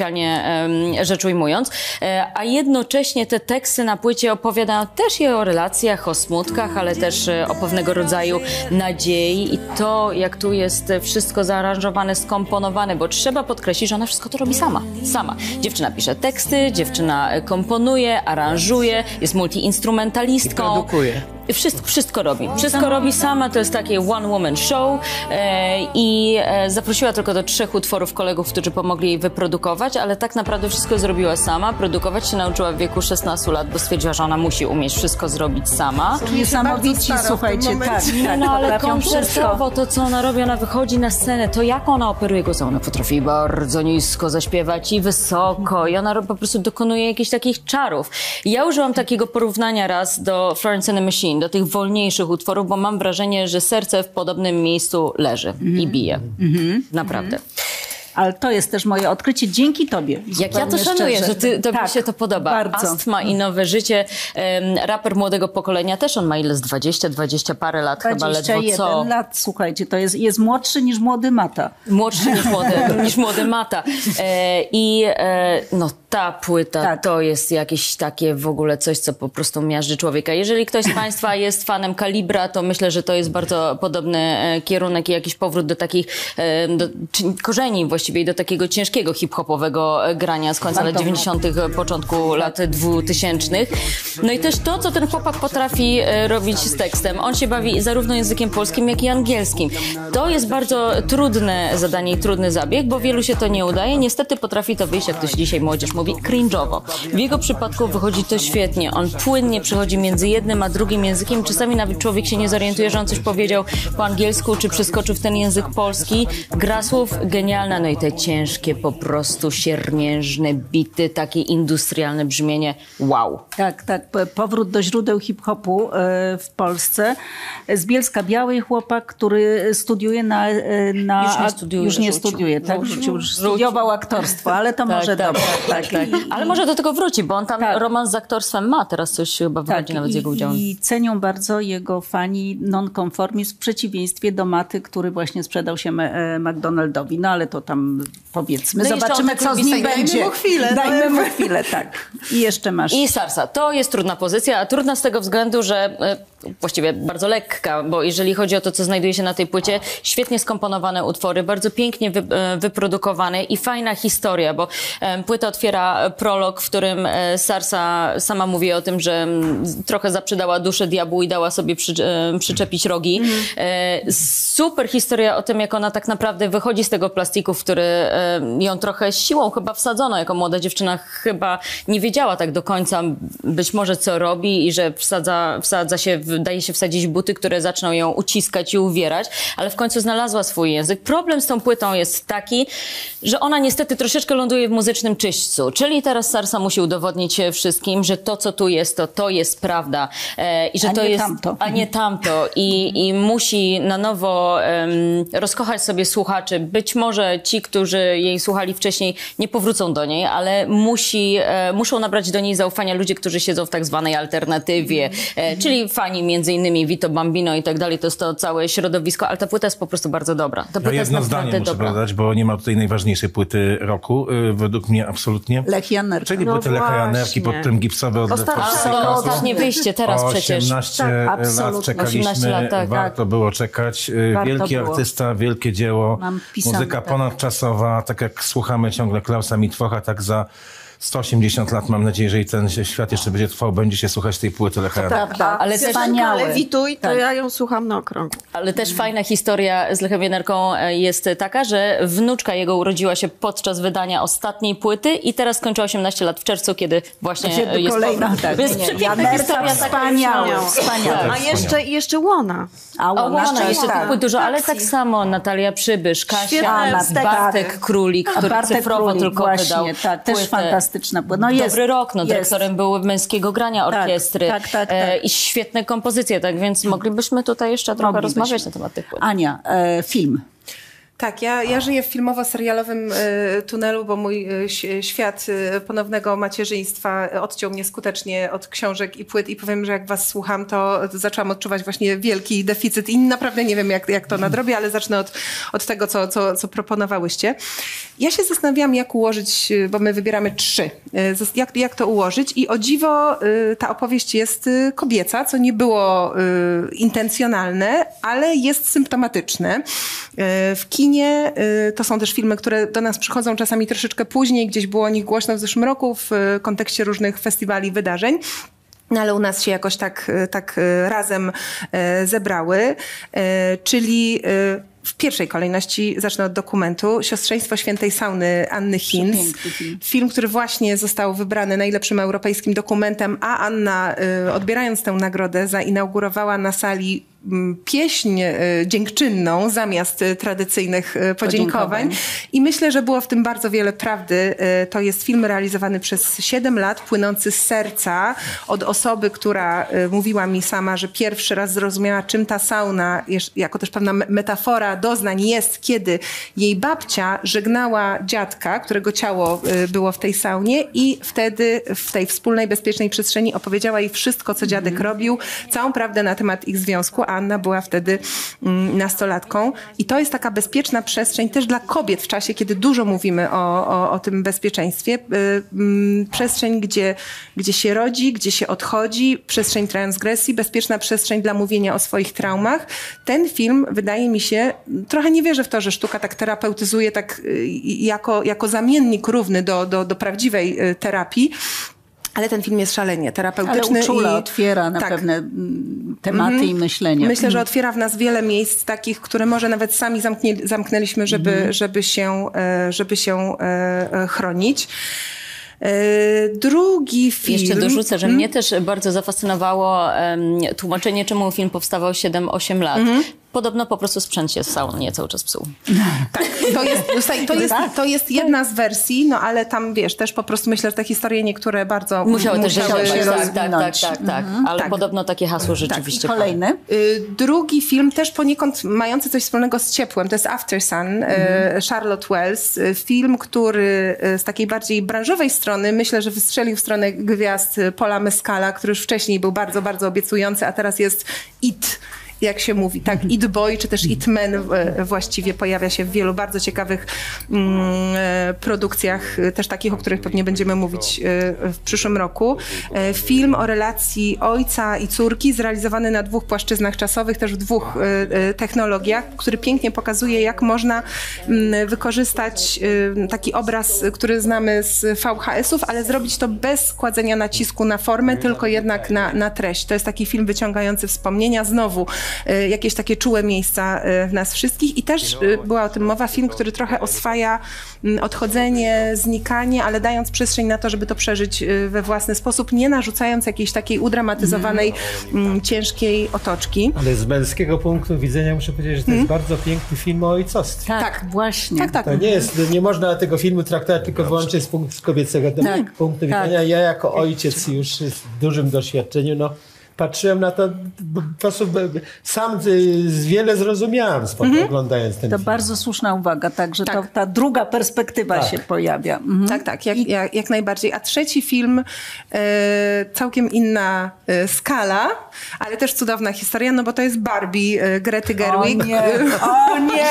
rzecz ujmując. A jednocześnie te teksty na płycie opowiadają też i o relacjach, o smutkach, ale też o pewnego rodzaju nadziei i to, jak tu jest wszystko zaaranżowane, skomponowane, bo trzeba podkreślić, że ona wszystko to robi sama. Sama. Dziewczyna pisze teksty, dziewczyna komponuje, aranżuje, jest multiinstrumentalistką. I produkuje. Wszystko, wszystko robi. Wszystko robi sama, to jest takie one woman show e, i e, zaprosiła tylko do trzech utworów kolegów, którzy pomogli jej wyprodukować, ale tak naprawdę wszystko zrobiła sama. Produkować się nauczyła w wieku szesnastu lat, bo stwierdziła, że ona musi umieć wszystko zrobić sama. Niesamowici, słuchajcie, tak, tak. No ale koncertowo to, co ona robi, ona wychodzi na scenę, to jak ona operuje głos, ona potrafi bardzo nisko zaśpiewać i wysoko i ona po prostu dokonuje jakichś takich czarów. Ja użyłam takiego porównania raz do Florence and the Machine, do tych wolniejszych utworów, bo mam wrażenie, że serce w podobnym miejscu leży mm. i bije. Mm-hmm. Naprawdę. Mm-hmm. Ale to jest też moje odkrycie dzięki tobie. Jak ja to szanuję, szczerze. że ty, tobie tak, się to podoba. Bardzo. Astma i nowe życie. Um, raper młodego pokolenia też, on ma ile z dwadzieścia, dwadzieścia parę lat chyba ledwo co. dwadzieścia jeden lat, słuchajcie, to jest, jest młodszy niż młody Mata. Młodszy niż młody, niż młody Mata. E, I e, no ta płyta tak. to jest jakieś takie w ogóle coś, co po prostu miażdży człowieka. Jeżeli ktoś z państwa jest fanem Kalibra, to myślę, że to jest bardzo podobny e, kierunek i jakiś powrót do takich e, do, czy, korzeni właściwie do takiego ciężkiego hip-hopowego grania z końca lat dziewięćdziesiątych, początku lat dwutysięcznych. No i też to, co ten chłopak potrafi e, robić z tekstem. On się bawi zarówno językiem polskim, jak i angielskim. To jest bardzo trudne zadanie i trudny zabieg, bo wielu się to nie udaje. Niestety potrafi to wyjść, jak ktoś dzisiaj młodzież mówi, cringe'owo. W jego przypadku wychodzi to świetnie. On płynnie przechodzi między jednym a drugim językiem. Czasami nawet człowiek się nie zorientuje, że on coś powiedział po angielsku, czy przeskoczył w ten język polski. Gra słów genialna, no i te ciężkie, po prostu siermiężne bity, takie industrialne brzmienie. Wow. Tak, tak. Powrót do źródeł hip-hopu w Polsce. Z Bielska Białej chłopak, który studiuje na... na już nie studiuje. Już nie studiuje, tak? Rzucił, już studiował aktorstwo, ale to tak, może tak, dobrze. Tak, tak, tak. Ale może do tego wróci, bo on tam tak. romans z aktorstwem ma. Teraz coś chyba wychodzi tak, nawet i, z jego udziałem. I cenią bardzo jego fani non-conformizm w przeciwieństwie do Maty, który właśnie sprzedał się McDonaldowi. No ale to tam powiedzmy, no zobaczymy, co z nim będzie. Dajmy mu chwilę. Dajmy mu chwilę, tak. I jeszcze masz... I Sarsa. To jest trudna pozycja, a trudna z tego względu, że e, właściwie bardzo lekka, bo jeżeli chodzi o to, co znajduje się na tej płycie, świetnie skomponowane utwory, bardzo pięknie wy, e, wyprodukowane i fajna historia, bo e, płyta otwiera prolog, w którym e, Sarsa sama mówi o tym, że m, trochę zaprzedała duszę diabłu i dała sobie przy, e, przyczepić rogi. Mm. E, super historia o tym, jak ona tak naprawdę wychodzi z tego plastiku, w który e, ją trochę siłą chyba wsadzono, jako młoda dziewczyna chyba nie wiedziała tak do końca być może co robi i że wsadza, wsadza się, daje się wsadzić buty, które zaczną ją uciskać i uwierać, ale w końcu znalazła swój język. Problem z tą płytą jest taki, że ona niestety troszeczkę ląduje w muzycznym czyśćcu, czyli teraz Sarsa musi udowodnić wszystkim, że to, co tu jest, to to jest prawda e, i że a to nie jest, tamto. a nie tamto i, i musi na nowo um, rozkochać sobie słuchaczy. Być może ci, którzy jej słuchali wcześniej, nie powrócą do niej, ale musi, e, muszą nabrać do niej zaufania ludzie, którzy siedzą w tak zwanej alternatywie, e, czyli fani między innymi Vito Bambino i tak dalej, to jest to całe środowisko, ale ta płyta jest po prostu bardzo dobra. Ta płyta ja jedno jest zdanie muszę dodać, bo nie ma tutaj najważniejszej płyty roku, yy, według mnie absolutnie. Lech Janerka. Czyli no płyty Lecha Janerki, pod tym gipsowe od Ostatnie ostatnie wyjście teraz przecież. osiemnaście tak, lat czekaliśmy, osiemnaście lat, tak, warto tak. było czekać. Warto Wielki było. artysta, wielkie dzieło, Mam pisane, muzyka tak. ponadczasowa, tak jak słuchamy ciągle Klausa Mitwocha, tak za sto osiemdziesiąt lat, mam nadzieję, że i ten świat jeszcze będzie trwał, będzie się słuchać tej płyty Lecha Janerki. Prawda, Ale też- wspaniałe. Ale Wituj, to Tak. ja ją słucham na okrągło. Ale też fajna historia z Lechem Janerką jest taka, że wnuczka jego urodziła się podczas wydania ostatniej płyty i teraz skończyła osiemnaście lat w czerwcu, kiedy właśnie Kiedy jest kolejna, powrót. tak. To jest Nie, przepiękna Janerka historia. wspaniały, taka wspaniały. A jeszcze, jeszcze Łona. A O, Łona, tak, jeszcze tak. tych płyt dużo, ale tak samo Natalia Przybysz, Kasia, Świetne teksty. Bartek Królik, który Bartek cyfrowo Królik, tylko właśnie, wydał tak, też płytę. fantastyczna płyta. No jest, Dobry rok, no jest. dyrektorem był Męskiego Grania Tak, Orkiestry tak, tak, e, tak. i świetne kompozycje, tak więc moglibyśmy tutaj jeszcze trochę Moglibyśmy. rozmawiać na temat tych płyt. Ania, e, film. Tak, ja, ja żyję w filmowo-serialowym y, tunelu, bo mój y, świat y, ponownego macierzyństwa odciął mnie skutecznie od książek i płyt i powiem, że jak was słucham, to zaczęłam odczuwać właśnie wielki deficyt i naprawdę nie wiem, jak, jak to nadrobię, ale zacznę od, od tego, co, co, co proponowałyście. Ja się zastanawiałam, jak ułożyć, bo my wybieramy trzy, jak, jak to ułożyć i o dziwo y, ta opowieść jest y, kobieca, co nie było y, intencjonalne, ale jest symptomatyczne. Y, w kinie to są też filmy, które do nas przychodzą czasami troszeczkę później, gdzieś było o nich głośno w zeszłym roku w kontekście różnych festiwali, wydarzeń. No ale u nas się jakoś tak, tak razem zebrały, czyli w pierwszej kolejności zacznę od dokumentu Siostrzeństwo Świętej Sauny Anny Hinz. Film. film, który właśnie został wybrany najlepszym europejskim dokumentem, a Anna, odbierając tę nagrodę, zainaugurowała na sali pieśń dziękczynną zamiast tradycyjnych podziękowań. podziękowań. I myślę, że było w tym bardzo wiele prawdy. To jest film realizowany przez siedem lat, płynący z serca od osoby, która mówiła mi sama, że pierwszy raz zrozumiała, czym ta sauna, jako też pewna metafora doznań jest, kiedy jej babcia żegnała dziadka, którego ciało było w tej saunie i wtedy w tej wspólnej, bezpiecznej przestrzeni opowiedziała jej wszystko, co dziadek mm. robił, całą prawdę na temat ich związku. Anna była wtedy mm, nastolatką i to jest taka bezpieczna przestrzeń też dla kobiet w czasie, kiedy dużo mówimy o, o, o tym bezpieczeństwie. Y, y, przestrzeń, gdzie, gdzie się rodzi, gdzie się odchodzi, przestrzeń transgresji, bezpieczna przestrzeń dla mówienia o swoich traumach. Ten film, wydaje mi się, trochę nie wierzę w to, że sztuka tak terapeutyzuje tak y, jako, jako zamiennik równy do, do, do prawdziwej y, terapii. Ale ten film jest szalenie terapeutyczny. Ale uczula, i otwiera na tak. pewne tematy mm-hmm. i myślenia. Myślę, że otwiera w nas wiele miejsc takich, które może nawet sami zamknie, zamknęliśmy, żeby, mm-hmm. żeby się, żeby się chronić. Drugi film... Jeszcze dorzucę, że hmm? mnie też bardzo zafascynowało um, tłumaczenie, czemu film powstawał siedem osiem lat. Mm-hmm. Podobno po prostu sprzęt się w saunie cały czas psuł. Tak, to jest, to, jest, to jest jedna z wersji, no ale tam wiesz, też po prostu myślę, że te historie niektóre bardzo musiały, musiały też się tak, rozwinąć. tak, tak, tak, tak. Ale tak. podobno takie hasło rzeczywiście. Tak. Kolejny. Drugi film, też poniekąd mający coś wspólnego z ciepłem, to jest After Sun, mhm. Charlotte Wells. Film, który z takiej bardziej branżowej strony, myślę, że wystrzelił w stronę gwiazd Paula Mescala, który już wcześniej był bardzo, bardzo obiecujący, a teraz jest It, jak się mówi, tak, It Boy, czy też It Man właściwie pojawia się w wielu bardzo ciekawych mm, produkcjach, też takich, o których pewnie będziemy mówić w przyszłym roku. Film o relacji ojca i córki, zrealizowany na dwóch płaszczyznach czasowych, też w dwóch technologiach, który pięknie pokazuje, jak można wykorzystać taki obraz, który znamy z V H S-ów, ale zrobić to bez kładzenia nacisku na formę, tylko jednak na, na treść. To jest taki film wyciągający wspomnienia, znowu jakieś takie czułe miejsca w nas wszystkich i też była o tym mowa, film, który trochę oswaja odchodzenie, znikanie, ale dając przestrzeń na to, żeby to przeżyć we własny sposób, nie narzucając jakiejś takiej udramatyzowanej, mm. ciężkiej otoczki. Ale z męskiego punktu widzenia muszę powiedzieć, że to jest mm. bardzo piękny film o ojcostwie. Tak, tak, właśnie. Tak, tak. To nie jest, nie można tego filmu traktować tylko wyłącznie z punktu z kobiecego tak, punktu widzenia. Tak. Ja jako ojciec już z dużym doświadczeniu, no patrzyłem na to, po prostu sam wiele zrozumiałem mm-hmm. oglądając ten to film. To bardzo słuszna uwaga, tak, że tak. To, ta druga perspektywa tak. się pojawia. Mhm. Tak, tak, jak, I... jak, jak najbardziej. A trzeci film, e, całkiem inna e, skala, ale też cudowna historia, no bo to jest Barbie e, Grety Gerwig. O nie, o nie!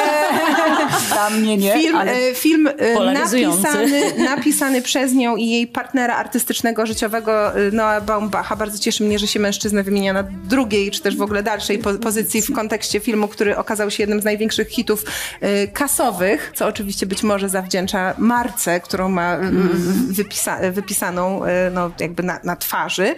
Dla mnie nie, film, ale... e, film e, napisany, napisany przez nią i jej partnera artystycznego, życiowego Noah Baumbacha. Bardzo cieszy mnie, że się mężczyzna wymienia na drugiej, czy też w ogóle dalszej po- pozycji w kontekście filmu, który okazał się jednym z największych hitów y, kasowych, co oczywiście być może zawdzięcza marce, którą ma y, wypisa- wypisaną y, no, jakby na, na twarzy.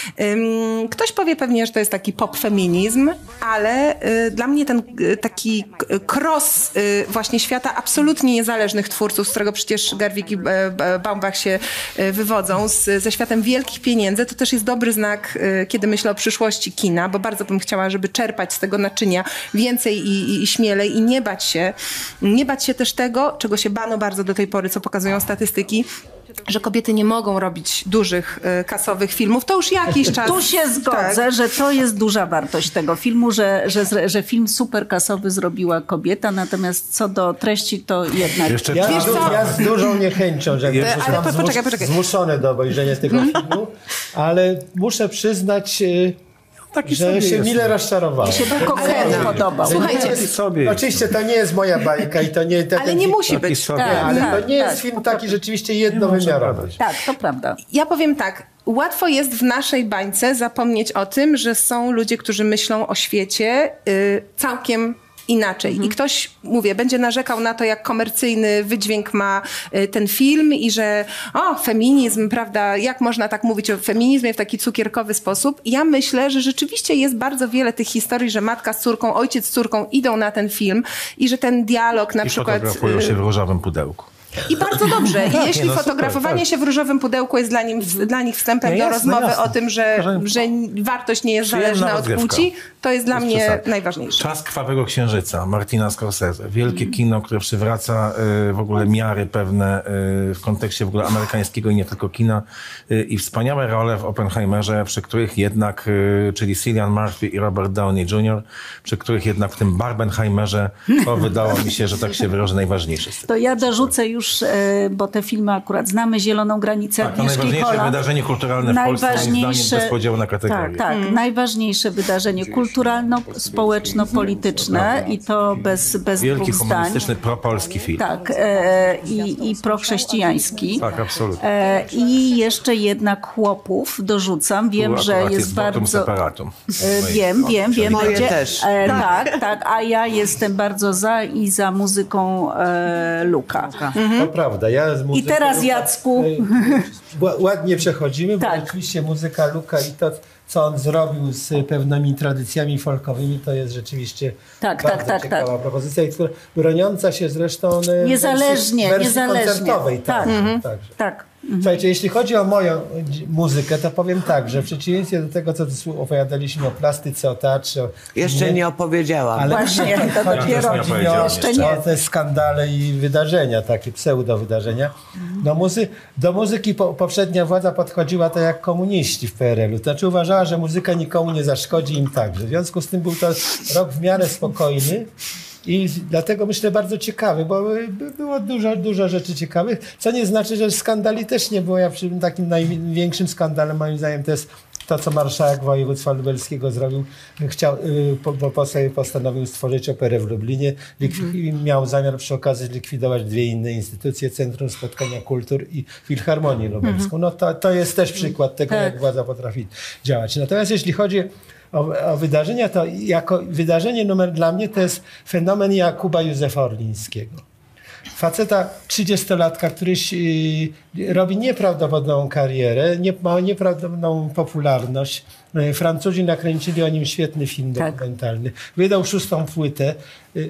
Ym, ktoś powie pewnie, że to jest taki pop-feminizm, ale y, dla mnie ten y, taki cross y, właśnie świata absolutnie niezależnych twórców, z którego przecież Gerwig i y, Baumbach się y, wywodzą, z, ze światem wielkich pieniędzy, to też jest dobry znak, y, kiedy myślę o przyszłości kina, bo bardzo bym chciała, żeby czerpać z tego naczynia więcej i, i, i śmielej i nie bać się, nie bać się też tego, czego się bano bardzo do tej pory, co pokazują statystyki, że kobiety nie mogą robić dużych, y, kasowych filmów. To już jakiś czas... Tu się zgodzę, tak. że to jest duża wartość tego filmu, że, że, że film super kasowy zrobiła kobieta, natomiast co do treści to jednak... Jeszcze Ja, czas- du- ja z dużą niechęcią, że Ale zostałam po- poczekaj, zmus- poczekaj. zmuszony do obejrzenia tego filmu, ale muszę przyznać, y, Taki że sobie się jest. mile rozczarowałem. się tylko Ken podobał. Słuchajcie, Taki sobie. Oczywiście to nie jest moja bajka i to nie... Ten, ale nie musi Taki być. sobie. Tak. Ale Tak, to nie jest tak. film taki rzeczywiście jednowymiarowy. Tak, to prawda. Ja powiem tak, łatwo jest w naszej bańce zapomnieć o tym, że są ludzie, którzy myślą o świecie y, całkiem inaczej. Mhm. I ktoś, mówię, będzie narzekał na to, jak komercyjny wydźwięk ma y, ten film i że o, feminizm, prawda, jak można tak mówić o feminizmie w taki cukierkowy sposób. Ja myślę, że rzeczywiście jest bardzo wiele tych historii, że matka z córką, ojciec z córką idą na ten film i że ten dialog na I przykład... fotografują y, się w różowym pudełku. I bardzo dobrze. I Tak, jeśli nie, no super, fotografowanie tak. się w różowym pudełku jest dla, nim, dla nich wstępem Nie, do jasne, rozmowy jasne. o tym, że, Że- że wartość nie jest Przyjemna zależna od rozrywka. płci, to jest dla Bez mnie przesady. najważniejsze. Czas Krwawego Księżyca, Martina Scorsese. Wielkie kino, które przywraca y, w ogóle miary pewne y, w kontekście w ogóle amerykańskiego i nie tylko kina. Y, I wspaniałe role w Oppenheimerze, przy których jednak, y, czyli Cillian Murphy i Robert Downey junior, przy których jednak w tym Barbenheimerze to wydało mi się, że tak się wyrażę najważniejsze. z tego. To ja dorzucę już, e, bo te filmy akurat znamy, Zieloną granicę Tak, to Agnieszki najważniejsze Holland. wydarzenie kulturalne w Polsce, moim zdaniem, bez podziału na kategorie. Tak, tak. Najważniejsze wydarzenie kulturalno-społeczno-polityczne i to bez, bez Wielki dwóch zdań. humanistyczny, propolski film. Tak, e, i, i prochrześcijański. Tak, absolutnie. E, I jeszcze jednak Chłopów dorzucam. Wiem, Tu że akurat jest votum bardzo... separatum. E, Wiem, wiem, wiem. Moje będzie- też. E, tak, tak, a ja jestem bardzo za i za muzyką e, Luka. To prawda. Ja z muzyką I teraz, Jacku. e, ła- ładnie przechodzimy, Tak. bo rzeczywiście muzyka Luka i to, co on zrobił z pewnymi tradycjami folkowymi, to jest rzeczywiście Tak, bardzo tak, tak, ciekawa tak. propozycja, i która, broniąca się zresztą e, Niezależnie, w wersji, wersji niezależnie. koncertowej. Tak. Tak, Mhm. także. Tak. Słuchajcie, jeśli chodzi o moją dzi- muzykę, to powiem tak, że w przeciwieństwie do tego, co tu opowiadaliśmy o plastyce, o teatrze... O, Jeszcze nie opowiedziałam. ale Właśnie, to chodzi- dopiero chodzi mi powiedziałem o, jeszcze nie. o te skandale i wydarzenia, takie pseudo wydarzenia. Do, muzy- do muzyki po- poprzednia władza podchodziła tak jak komuniści w P R L-u. To znaczy uważała, że muzyka nikomu nie zaszkodzi, im także. W związku z tym był to rok w miarę spokojny. I dlatego myślę bardzo ciekawy, bo by- było dużo, dużo rzeczy ciekawych, co nie znaczy, że skandali też nie było. Ja przy takim największym skandalem moim zdaniem to jest to, co marszałek województwa lubelskiego zrobił. Chciał, y, po, po, po sobie postanowił stworzyć operę w Lublinie Likwi- i miał zamiar przy okazji zlikwidować dwie inne instytucje, Centrum Spotkania Kultur i Filharmonię Lubelską. No to, to jest też przykład tego, Tak. jak władza potrafi działać. Natomiast jeśli chodzi o, o wydarzenia, to jako wydarzenie numer dla mnie to jest fenomen Jakuba Józefa Orlińskiego. Faceta trzydziestolatka, który y, robi nieprawdopodobną karierę, nie, ma nieprawdopodobną popularność. Y, Francuzi nakręcili o nim świetny film Tak. dokumentalny. Wydał szóstą płytę. Y,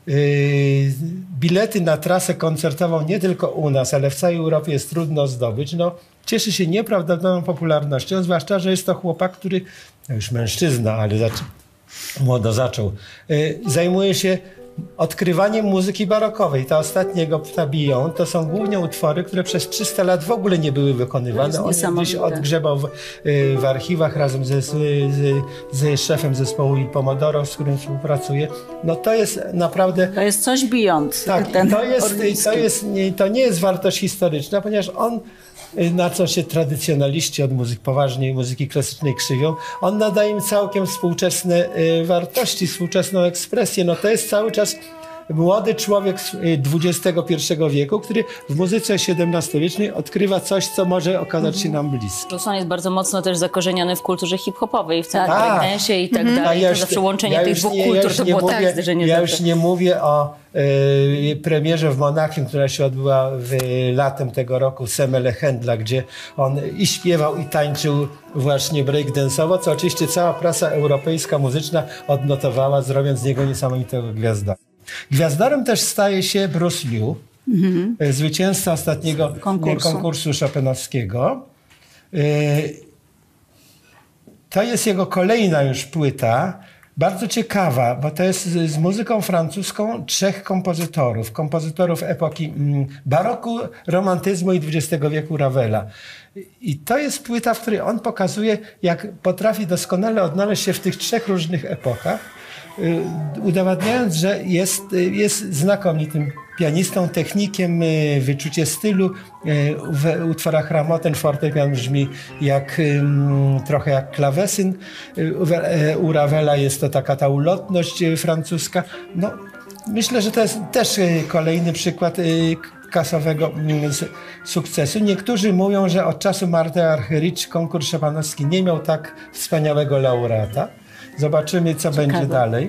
y, bilety na trasę koncertową nie tylko u nas, ale w całej Europie jest trudno zdobyć. No, cieszy się nieprawdopodobną popularnością, zwłaszcza, że jest to chłopak, który, no już mężczyzna, ale zaczął, młodo zaczął, y, zajmuje się odkrywaniem muzyki barokowej. Ta ostatnia jego płyta Biją to są głównie utwory, które przez trzysta lat w ogóle nie były To wykonywane. jest On je gdzieś niesamowite. odgrzebał w, y, w archiwach razem ze, z, z, z szefem zespołu Il Pomodoro, z którym współpracuje. No to jest naprawdę... To jest coś beyond. Tak, ten to, jest, Orliński. to, jest, nie, to nie jest wartość historyczna, ponieważ on, y, na co się tradycjonaliści od muzyki poważnej, muzyki klasycznej krzywią, on nadaje im całkiem współczesne y, wartości, współczesną ekspresję. No to jest cały czas młody człowiek z y, dwudziestego pierwszego wieku, który w muzyce siedemnastowiecznej odkrywa coś, co może okazać się nam bliskie. Plus on jest bardzo mocno też zakorzeniony w kulturze hip-hopowej, w całym Tak. breakdance'ie i tak A dalej. ja To już- zawsze łączenie ja tych już dwóch nie- ja kultur już to nie było tak mówię- zderzenie Ja zawsze. już nie mówię o y, premierze w Monachium, która się odbyła w, latem tego roku, Semele Händla, gdzie on i śpiewał, i tańczył właśnie breakdance'owo, co oczywiście cała prasa europejska muzyczna odnotowała, zrobiąc z niego niesamowitego gwiazda. Gwiazdorem też staje się Bruce Liu, y, zwycięzca ostatniego Konkursu. konkursu chopinowskiego. Y, To jest jego kolejna już płyta. bardzo ciekawa, bo to jest z, z muzyką francuską trzech kompozytorów. Kompozytorów epoki mm, baroku, romantyzmu i dwudziestego wieku Ravela. I to jest płyta, w której on pokazuje, jak potrafi doskonale odnaleźć się w tych trzech różnych epochach, y, udowadniając, że jest, y, jest znakomitym pianistą, technikiem, y, wyczucie stylu. Y, w utworach Rameau ten fortepian brzmi jak, y, trochę jak klawesyn. Y, u, y, u Ravela jest to taka ta ulotność y, francuska. No, myślę, że to jest też y, kolejny przykład y, kasowego sukcesu. Niektórzy mówią, że od czasu Marty Argerich konkurs szopenowski nie miał tak wspaniałego laureata. Zobaczymy, co Ciekawe. będzie dalej.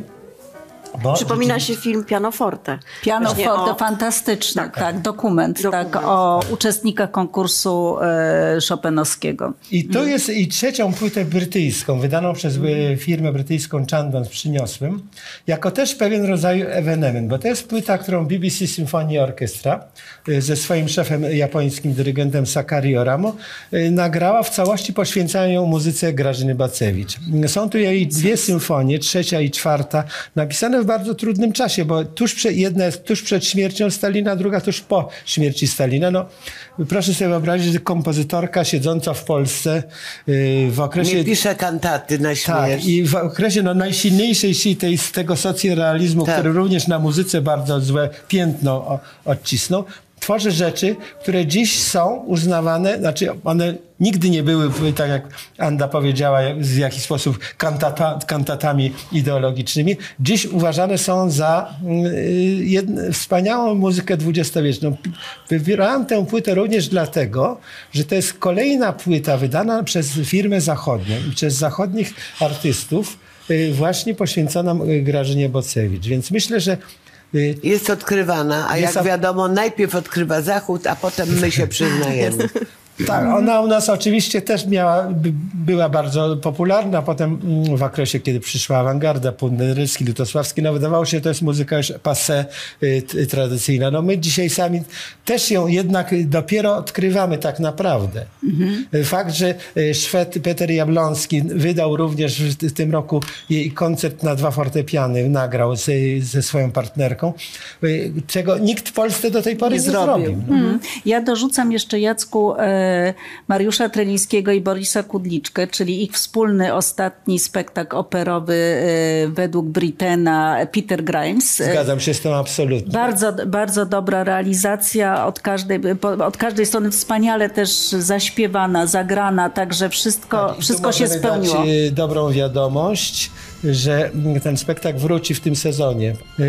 Bo Przypomina się film Pianoforte. Pianoforte, Właśnie o- fantastyczny, tak, tak dokument, Dokument, tak, o uczestnikach konkursu e, szopenowskiego. I tu jest i trzecią płytę brytyjską, wydaną przez y, firmę brytyjską Chandons przyniosłem, jako też pewien rodzaj ewenement, bo to jest płyta, którą B B C Symphony Orchestra y, ze swoim szefem japońskim dyrygentem Sakari Oramo y, nagrała w całości, poświęcają ją muzyce Grażyny Bacewicz. Są tu jej dwie symfonie, trzecia i czwarta, napisane w bardzo trudnym czasie, bo tuż przed, jedna jest tuż przed śmiercią Stalina, druga tuż po śmierci Stalina. No, proszę sobie wyobrazić, że kompozytorka siedząca w Polsce yy, w okresie... Nie pisze kantaty na śmierć. Tak, i w okresie no, najsilniejszej siły tej, z tego socrealizmu, Tak. który również na muzyce bardzo złe piętno o, odcisnął, tworzy rzeczy, które dziś są uznawane, znaczy one nigdy nie były, tak jak Anda powiedziała, jak- w jakiś sposób kantata, kantatami ideologicznymi. Dziś uważane są za y, jedne, wspaniałą muzykę dwudziestowieczną. Wybierałem tę płytę również dlatego, że to jest kolejna płyta wydana przez firmę zachodnią i przez zachodnich artystów, y, właśnie poświęcona y, Grażynie Bacewicz. Więc myślę, że y, Jest odkrywana, a Jest jak od- wiadomo, najpierw odkrywa Zachód, a potem my się przyznajemy. Tak, ona u nas oczywiście też miała, by, była bardzo popularna. Potem mm, w okresie, kiedy przyszła awangarda, Punderycki, Lutosławski, no wydawało się, że to jest muzyka już passé y, t- tradycyjna. No my dzisiaj sami też ją jednak dopiero odkrywamy tak naprawdę. Y, Fakt, że y, Szwed Peter Jablonski wydał również w, w tym roku jej koncert na dwa fortepiany, nagrał z, ze swoją partnerką, y, czego nikt w Polsce do tej pory nie, zrobił. Mhm. Ja dorzucam jeszcze, Jacku, e, Mariusza Trelińskiego i Borisa Kudliczkę, czyli ich wspólny ostatni spektakl operowy e, według Brittena Peter Grimes. E, Zgadzam się z tym absolutnie. Bardzo, bardzo dobra realizacja od każdej, po- od każdej strony, wspaniale też zaśpiewana, zagrana, także wszystko, Tak, i tu wszystko się możemy spełniło. Dać, y, dobrą wiadomość, że mm, ten spektakl wróci w tym sezonie.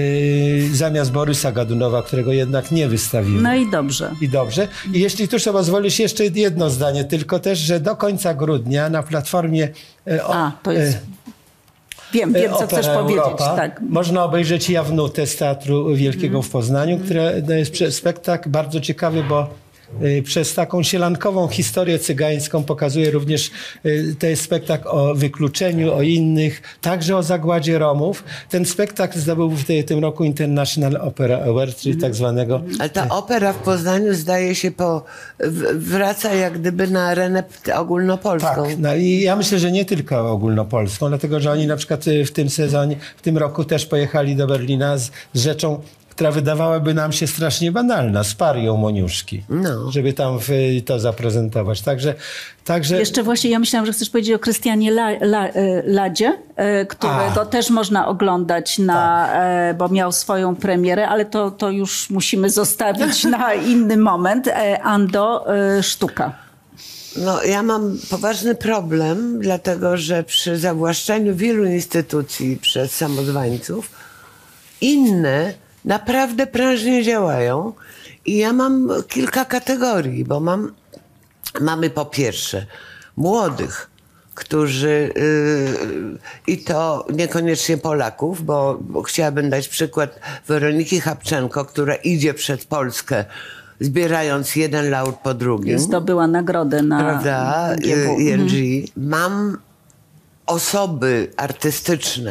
Y, zamiast Borysa Gadunowa, którego jednak nie wystawiłem. No i dobrze. I dobrze. I jeśli tu trzeba pozwolisz, jeszcze jedno zdanie, tylko też, że do końca grudnia na platformie y, o- A, to jest... Wiem, wiem, co Opera chcesz powiedzieć. Europa. Tak. Można obejrzeć Jawnutę z Teatru Wielkiego w Poznaniu, które to jest prze- spektakl bardzo ciekawy, bo y, przez taką sielankową historię cygańską pokazuje również, y, to jest spektakl o wykluczeniu, o innych, także o zagładzie Romów. Ten spektakl zdobył w tej, tym roku International Opera Award, czyli tak zwanego... Ale ta opera w Poznaniu zdaje się po, w, wraca jak gdyby na arenę p- ogólnopolską. Tak, no i ja myślę, że nie tylko ogólnopolską, dlatego że oni na przykład y, w tym sezonie, w tym roku też pojechali do Berlina z, z rzeczą, która wydawałaby nam się strasznie banalna, z parią Moniuszki, No. żeby tam w, to zaprezentować. Także, także Jeszcze właśnie ja myślałam, że chcesz powiedzieć o Krystianie La, La, e, Ladzie, e, którego A. też można oglądać, na, e, bo miał swoją premierę, ale to, to już musimy zostawić na inny moment. E, Ando, e, sztuka. No, ja mam poważny problem, dlatego że przy zawłaszczeniu wielu instytucji przez samozwańców inne naprawdę prężnie działają i ja mam kilka kategorii, bo mam, mamy po pierwsze młodych, którzy yy, i to niekoniecznie Polaków, bo, bo chciałabym dać przykład Weroniki Chapczenko, która idzie przed Polskę zbierając jeden laur po drugim. Zdobyła nagrodę na Prawda, G W. I N G. Mam osoby artystyczne,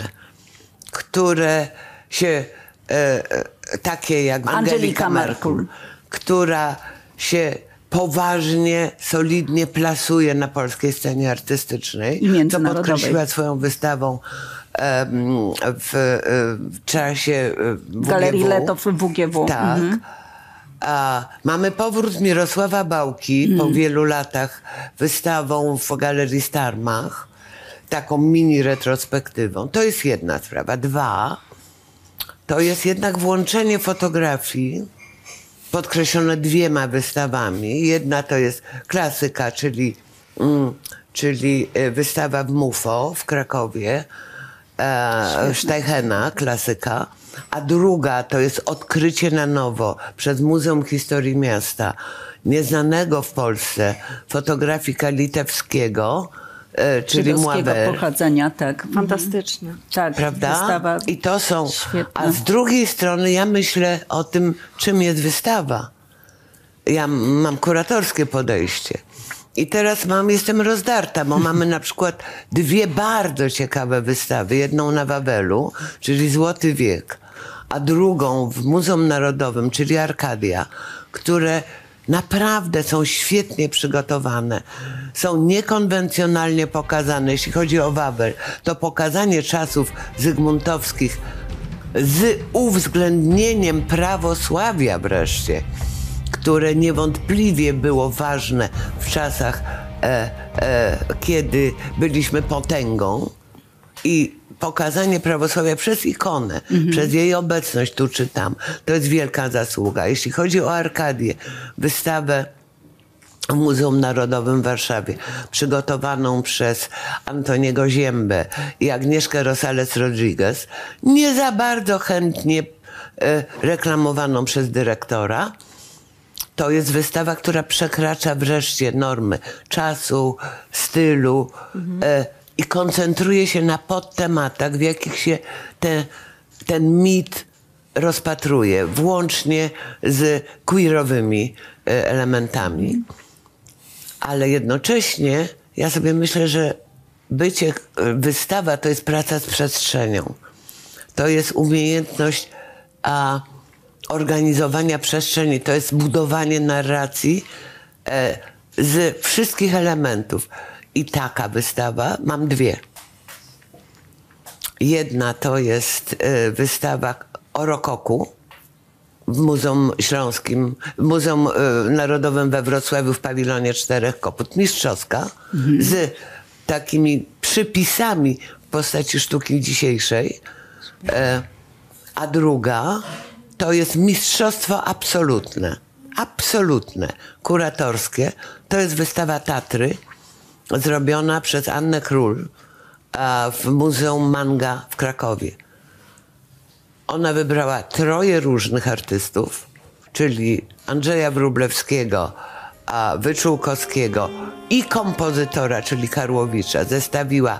które się, e, e, takie jak Angelika Angelika Merkel. Merkel, która się poważnie, solidnie plasuje na polskiej scenie artystycznej, I co międzynarodowej. podkreśliła swoją wystawą w, w czasie W G W. Galerii Leto w W G W. Tak. Mhm. A mamy powrót Mirosława Bałki Mhm. po wielu latach wystawą w Galerii Starmach, taką mini retrospektywą. To jest jedna sprawa. Dwa, to jest jednak włączenie fotografii podkreślone dwiema wystawami. Jedna to jest klasyka, czyli, mm, czyli wystawa w MUFO w Krakowie, e, Steichena, klasyka, a druga to jest odkrycie na nowo przez Muzeum Historii Miasta nieznanego w Polsce fotografika litewskiego, e, czyli Żydowskiego Mławer. pochodzenia, tak. Fantastycznie. Tak, Prawda? wystawa I to są. świetna. A z drugiej strony ja myślę o tym, czym jest wystawa. Ja mam kuratorskie podejście. I teraz mam, jestem rozdarta, bo mamy na przykład dwie bardzo ciekawe wystawy. Jedną na Wawelu, czyli Złoty Wiek, a drugą w Muzeum Narodowym, czyli Arkadia, które naprawdę są świetnie przygotowane. Są niekonwencjonalnie pokazane. Jeśli chodzi o Wawel, to pokazanie czasów zygmuntowskich z uwzględnieniem prawosławia wreszcie, które niewątpliwie było ważne w czasach, e, e, kiedy byliśmy potęgą, i pokazanie prawosławia przez ikonę, mhm. przez jej obecność tu czy tam, to jest wielka zasługa. Jeśli chodzi o Arkadię, wystawę w Muzeum Narodowym w Warszawie, przygotowaną przez Antoniego Ziębę i Agnieszkę Rosales-Rodriguez, nie za bardzo chętnie e, reklamowaną przez dyrektora. To jest wystawa, która przekracza wreszcie normy czasu, stylu, mhm. e, i koncentruje się na podtematach, w jakich się te, ten mit rozpatruje, włącznie z queerowymi e, elementami. Ale jednocześnie ja sobie myślę, że bycie, wystawa to jest praca z przestrzenią. To jest umiejętność a, organizowania przestrzeni, to jest budowanie narracji e, z wszystkich elementów. I taka wystawa, mam dwie. Jedna to jest y, wystawa o rokoku w Muzeum Śląskim, w Muzeum y, Narodowym we Wrocławiu w pawilonie Czterech Kopyt, mistrzowska, mhm. z takimi przypisami w postaci sztuki dzisiejszej. Y, a druga to jest mistrzostwo absolutne, absolutne, kuratorskie. To jest wystawa Tatry, zrobiona przez Annę Król w Muzeum Manga w Krakowie. Ona wybrała troje różnych artystów, czyli Andrzeja Wróblewskiego, Wyczółkowskiego i kompozytora, czyli Karłowicza. Zestawiła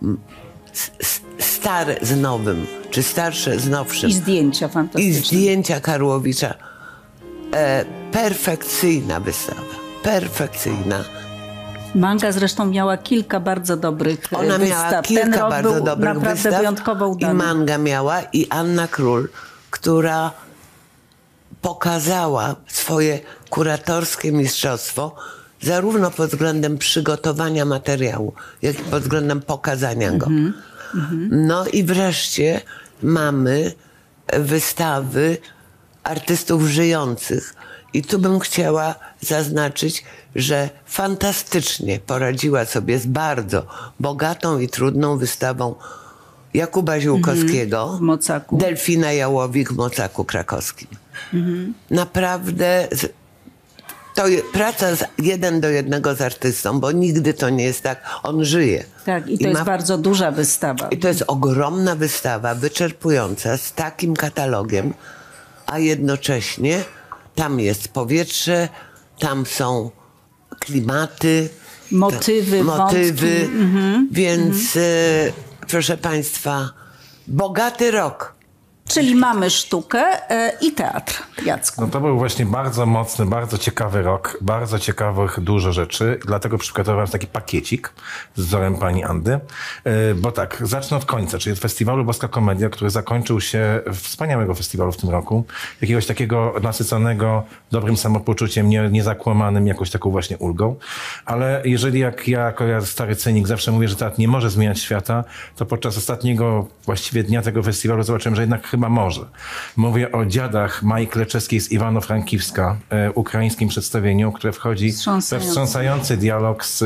stare z nowym, czy starsze z nowszym. I zdjęcia fantastyczne. I zdjęcia Karłowicza. E, perfekcyjna wystawa. Perfekcyjna. Manga zresztą miała kilka bardzo dobrych Ona wystaw. miała kilka Ten rok bardzo był dobrych naprawdę wystaw. wyjątkowo udany. I Manga miała, i Anna Król, która pokazała swoje kuratorskie mistrzostwo zarówno pod względem przygotowania materiału, jak i pod względem pokazania go. Mm-hmm. No i wreszcie mamy wystawy artystów żyjących. I tu bym chciała zaznaczyć, że fantastycznie poradziła sobie z bardzo bogatą i trudną wystawą Jakuba Ziółkowskiego, w Mocaku. Delfina Jałowik w Mocaku krakowskim. Mhm. Naprawdę to jest praca z jeden do jednego z artystą, bo nigdy to nie jest tak, on żyje. Tak, i to I jest ma... bardzo duża wystawa. I to jest ogromna wystawa, wyczerpująca, z takim katalogiem, a jednocześnie tam jest powietrze, tam są klimaty, motywy, motywy, mhm. więc mhm. E, proszę Państwa, bogaty rok. Czyli mamy sztukę e, i teatr, Jacku. No to był właśnie bardzo mocny, bardzo ciekawy rok, bardzo ciekawych dużo rzeczy, dlatego przygotowałem taki pakiecik z wzorem pani Andy, e, bo tak, zacznę od końca, czyli od festiwalu Boska Komedia, który zakończył się, wspaniałego festiwalu w tym roku, jakiegoś takiego nasyconego dobrym samopoczuciem, nie, niezakłamanym jakąś taką właśnie ulgą, ale jeżeli jak ja, jako ja stary cynik zawsze mówię, że teatr nie może zmieniać świata, to podczas ostatniego właściwie dnia tego festiwalu zobaczyłem, że jednak chyba może. Mówię o Dziadach Mai Kleczewskiej z Iwano-Frankiwska, e, ukraińskim przedstawieniu, które wchodzi we wstrząsający dialog z, e,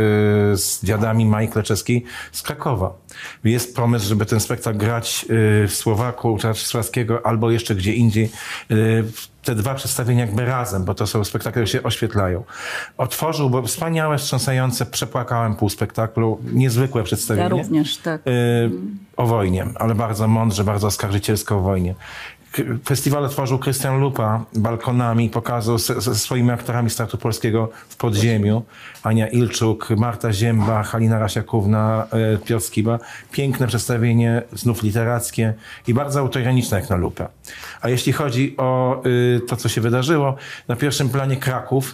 z dziadami Mai Kleczewskiej z Krakowa. Jest pomysł, żeby ten spektakl grać e, w Słowaku, Teatrze Sławskiego albo jeszcze gdzie indziej. E, te dwa przedstawienia jakby razem, bo to są spektakle, które się oświetlają. Otworzył, bo wspaniałe, wstrząsające, przepłakałem pół spektaklu, niezwykłe przedstawienie. Ja również, tak. Y, o wojnie, ale bardzo mądrze, bardzo oskarżycielsko o wojnie. Festiwal otworzył Krystian Lupa balkonami, pokazał ze, ze swoimi aktorami z Teatru Polskiego w Podziemiu. Ania Ilczuk, Marta Zięba, Halina Rasiakówna, e, Piotr Skiba. Piękne przedstawienie, znów literackie i bardzo autoironiczne jak na Lupę. A jeśli chodzi o y, to, co się wydarzyło, na pierwszym planie Kraków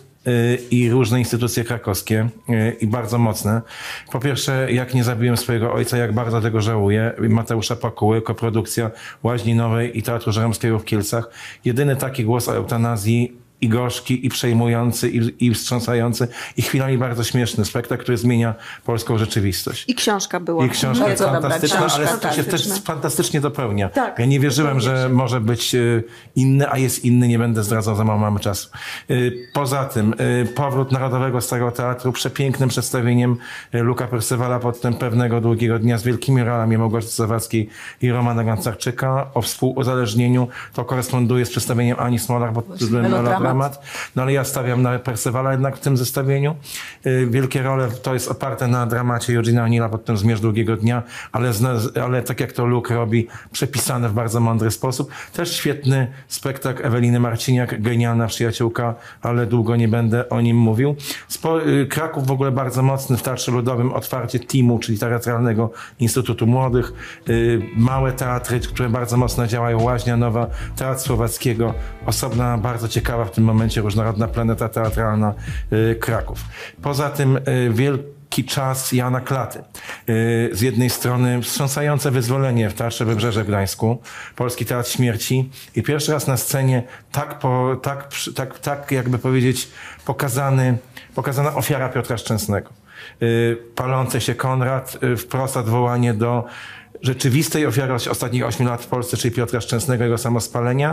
i różne instytucje krakowskie i bardzo mocne. Po pierwsze, jak nie zabiłem swojego ojca, jak bardzo tego żałuję. Mateusza Pakuły, koprodukcja Łaźni Nowej i Teatru Żeromskiego w Kielcach. Jedyny taki głos o eutanazji i gorzki, i przejmujący, i, i wstrząsający, i chwilami bardzo śmieszny spektakl, który zmienia polską rzeczywistość. I książka była. I książka Bardzo jest fantastyczna, dobra książka, ale to się też fantastycznie dopełnia. Tak, ja nie wierzyłem, że może być inny, a jest inny, nie będę zdradzał, za mało mamy czasu. Poza tym, powrót Narodowego Starego Teatru przepięknym przedstawieniem Luka Persywala pod tym Pewnego Długiego Dnia z wielkimi rolami Małgorzaty Zawadzkiej i Romana Gancarczyka o współuzależnieniu. To koresponduje z przedstawieniem Ani Smolar pod tytułem Melodramat. No ale ja stawiam na Persywala jednak w tym zestawieniu. Wielkie role to jest oparte na dramacie Eugena O'Neilla pod tym Zmierzch Długiego Dnia, ale, ale tak jak to Luke robi, przepisane w bardzo mądry sposób. Też świetny spektakl Eweliny Marciniak, genialna przyjaciółka, ale długo nie będę o nim mówił. Spo, Kraków w ogóle bardzo mocny w Teatrze Ludowym, otwarcie teamu, czyli Teatralnego Instytutu Młodych. Małe teatry, które bardzo mocno działają. Łaźnia Nowa, Teatr Słowackiego, osobna, bardzo ciekawa w tym momencie różnorodna planeta teatralna y, Kraków. Poza tym y, wielki czas Jana Klaty. Y, z jednej strony wstrząsające wyzwolenie w Teatrze Wybrzeże w Gdańsku, Polski Teatr Śmierci i pierwszy raz na scenie tak, po, tak, tak, tak jakby powiedzieć pokazany, pokazana ofiara Piotra Szczęsnego. Y, palący się Konrad, y, wprost odwołanie do rzeczywistej ofiary ostatnich ośmiu lat w Polsce, czyli Piotra Szczęsnego, jego samospalenia,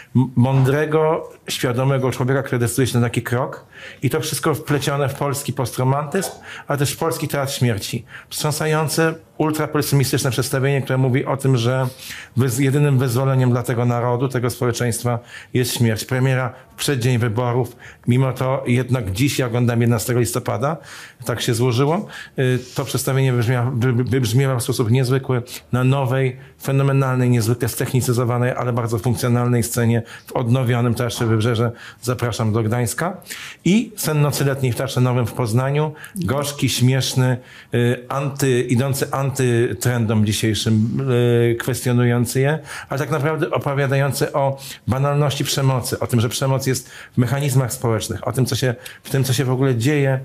mądrego, świadomego człowieka, który decyduje się na taki krok i to wszystko wplecione w polski postromantyzm, ale też w polski teatr śmierci. Wstrząsające, ultrapesymistyczne przedstawienie, które mówi o tym, że jedynym wyzwoleniem dla tego narodu, tego społeczeństwa jest śmierć. Premiera w przeddzień wyborów, mimo to jednak dziś ja oglądam jedenastego listopada, tak się złożyło. To przedstawienie wybrzmiewa, wybrzmiewa w sposób niezwykły na nowej, fenomenalnej, niezwykle ztechnicyzowanej, ale bardzo funkcjonalnej scenie w odnowionym Teatrze Wybrzeże. Zapraszam do Gdańska. I Sen Nocy Letniej w Teatrze Nowym w Poznaniu. Gorzki, śmieszny, anty, idący antytrendom dzisiejszym, kwestionujący je, ale tak naprawdę opowiadający o banalności przemocy, o tym, że przemoc jest w mechanizmach społecznych, o tym, co się, w tym, co się w ogóle dzieje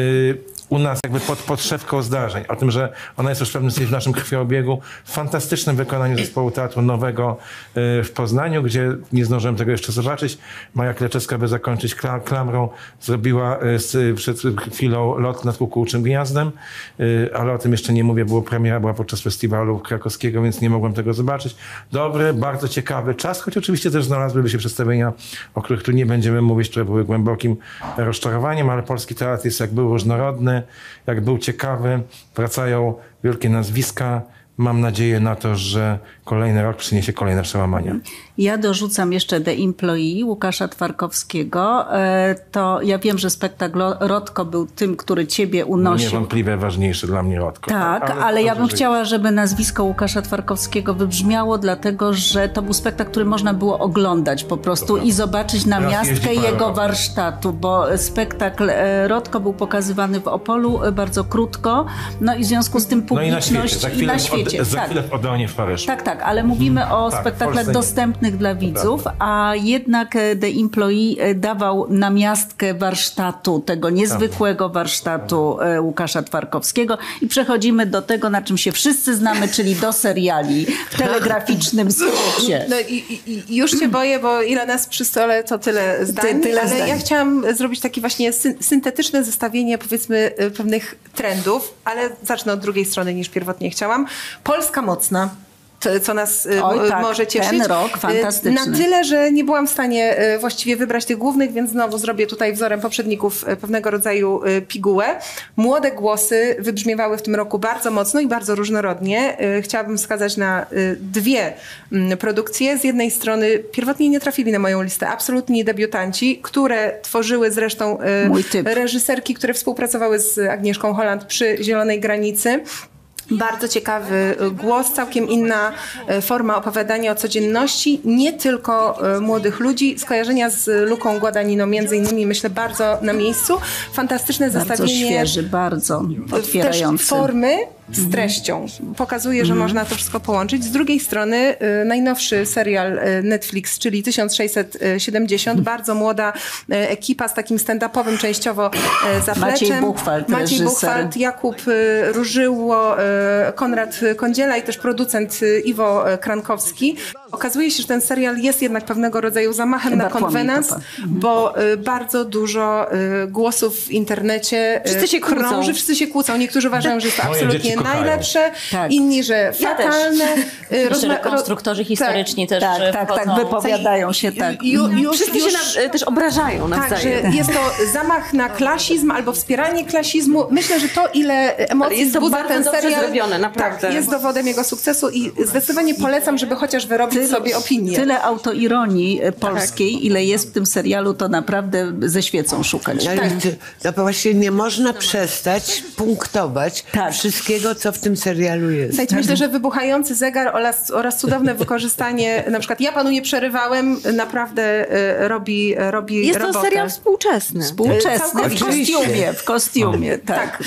u nas jakby pod podszewką zdarzeń, o tym, że ona jest już w pewnym sensie w naszym krwiobiegu. W fantastycznym wykonaniu zespołu Teatru Nowego w Poznaniu, gdzie nie zdążyłem tego jeszcze zobaczyć. Maja Kleczewska, by zakończyć klamrą, zrobiła przed chwilą lot nad kukułczym gniazdem, ale o tym jeszcze nie mówię, było premiera, była podczas festiwalu krakowskiego, więc nie mogłem tego zobaczyć. Dobry, bardzo ciekawy czas, choć oczywiście też znalazłyby się przedstawienia, o których tu nie będziemy mówić, które były głębokim rozczarowaniem, ale polski teatr jest jak był różnorodny, jak był ciekawy, wracają wielkie nazwiska. Mam nadzieję na to, że kolejny rok przyniesie kolejne przełamania. Ja dorzucam jeszcze The Employee Łukasza Twarkowskiego. To ja wiem, że spektakl Rotko był tym, który ciebie unosił. No niewątpliwie ważniejszy dla mnie Rotko. Tak, ale, ale ja bym żyje. chciała, żeby nazwisko Łukasza Twarkowskiego wybrzmiało, dlatego że to był spektakl, który można było oglądać po prostu i zobaczyć na miastkę jego warsztatu, bo spektakl Rotko był pokazywany w Opolu bardzo krótko, no i w związku z tym publiczność no i na świecie. Za chwilę i na świecie świecie. Za tak. chwilę w Odeonie w Paryżu. Tak, tak, ale mówimy o Tak, w spektaklach Polsce nie. dostępnych dla widzów, a jednak e, The Employee e, dawał namiastkę warsztatu, tego niezwykłego warsztatu e, Łukasza Twarkowskiego i przechodzimy do tego, na czym się wszyscy znamy, czyli do seriali w telegraficznym skrócie. No i, i, i już się boję, bo ile nas przy stole, to tyle zdań, Ty, tyle ale zdań. ja chciałam zrobić takie właśnie syn, syntetyczne zestawienie, powiedzmy, y, pewnych trendów, ale zacznę od drugiej strony niż pierwotnie chciałam. Polska mocna. To, co nas y, Oj, tak, może cieszyć. ten rok fantastyczny. Na tyle, że nie byłam w stanie y, właściwie wybrać tych głównych, więc znowu zrobię tutaj wzorem poprzedników y, pewnego rodzaju y, pigułę. Młode głosy wybrzmiewały w tym roku bardzo mocno i bardzo różnorodnie. Y, chciałabym wskazać na y, dwie y, produkcje. Z jednej strony pierwotnie nie trafili na moją listę absolutni debiutanci, które tworzyły zresztą y, Mój typ. reżyserki, które współpracowały z Agnieszką Holland przy Zielonej Granicy. Bardzo ciekawy głos, całkiem inna forma opowiadania o codzienności, nie tylko młodych ludzi. Skojarzenia z Luką Guadagniną między innymi, myślę, bardzo na miejscu. Fantastyczne Bardzo zestawienie. świeży, bardzo otwierający. Też formy z treścią. Pokazuje, że można to wszystko połączyć. Z drugiej strony y, najnowszy serial y, Netflix, czyli tysiąc sześćset siedemdziesiąt. Bardzo młoda y, ekipa z takim stand-upowym częściowo y, zapleczem. Maciej Buchwald, Maciej reżyser. Buchwald, Jakub y, Różyło, y, Konrad Kądziela i też producent y, Iwo y, Krankowski. Okazuje się, że ten serial jest jednak pewnego rodzaju zamachem Chyba na Kłamie konwenans, Topa. bo y, bardzo dużo y, głosów w internecie y, Wszyscy się kłócą. krąży, wszyscy się kłócą. Niektórzy uważają, że jest to Moje absolutnie dzieci kochają. najlepsze, Tak. inni, że fatalne. Y, Myślę, że rozma- konstruktorzy historyczni też Tak, że tak, tak, wchodzą. wypowiadają się tak. Ju, już, Wszyscy już, się na, też obrażają tak, nawzajem. że jest to zamach na klasizm albo wspieranie klasizmu. Myślę, że to, ile emocji jest to wzbudza bardzo ten dobrze serial, zrobione, naprawdę. Tak, jest dowodem jego sukcesu i zdecydowanie polecam, żeby chociaż wyrobić sobie opinię. Tyle autoironii e, polskiej, ile jest w tym serialu, to naprawdę ze świecą szukać. Ale ty, no właśnie nie można przestać punktować Tak. wszystkiego, co w tym serialu jest. Słuchajcie, myślę, że wybuchający zegar oraz, oraz cudowne wykorzystanie, na przykład ja panu nie przerywałem, naprawdę e, robi, robi Jest to robotę. serial współczesny. Współczesny, w Całkowicie. kostiumie, w kostiumie, tak. Tak.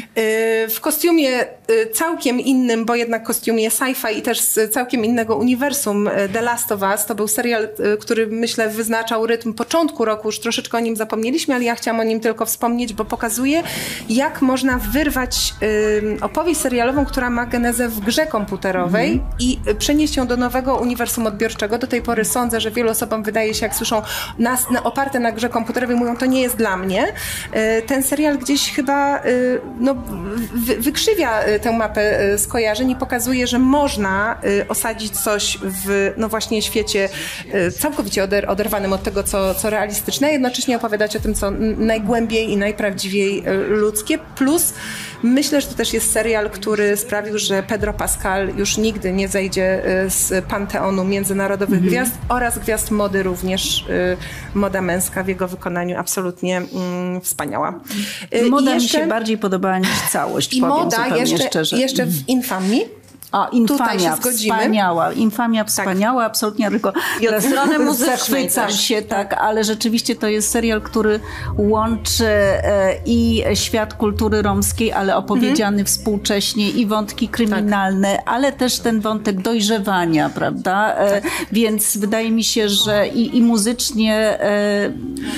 Y, W kostiumie y, całkiem innym, bo jednak kostiumie sci-fi i też z całkiem innego uniwersum y, The Last of Us. To był serial, y, który myślę wyznaczał rytm początku roku. Już troszeczkę o nim zapomnieliśmy, ale ja chciałam o nim tylko wspomnieć, bo pokazuje, jak można wyrwać y, opowieść serialową, która ma genezę w grze komputerowej mm. i y, przenieść ją do nowego uniwersum odbiorczego. Do tej pory sądzę, że wielu osobom wydaje się, jak słyszą nas na, oparte na grze komputerowej, mówią, to nie jest dla mnie. Y, Ten serial gdzieś chyba y, no, wy, wykrzywia y, tę mapę y, skojarzeń i pokazuje, że można y, osadzić coś w no właśnie świecie y, całkowicie oder, oderwanym od tego, co, co realistyczne, jednocześnie opowiadać o tym, co n- najgłębiej i najprawdziwiej y, ludzkie. Plus myślę, że to też jest serial, który sprawił, że Pedro Pascal już nigdy nie zejdzie y, z panteonu międzynarodowych mm. gwiazd oraz gwiazd mody również. Y, moda męska w jego wykonaniu absolutnie mm, wspaniała. Y, Moda i mi jeszcze- się bardziej podobała niż całość, i powiem moda zupełnie jeszcze, szczerze. jeszcze w Infamii. O, Tutaj infamia, się zgodzimy. wspaniała, infamia wspaniała, absolutnie, tylko I od strony muzycznej zachwycam też. się, tak, ale rzeczywiście to jest serial, który łączy e, i świat kultury romskiej, ale opowiedziany Mhm. współcześnie i wątki kryminalne, Tak. ale też ten wątek dojrzewania, prawda? E, Więc wydaje mi się, że i, i muzycznie e,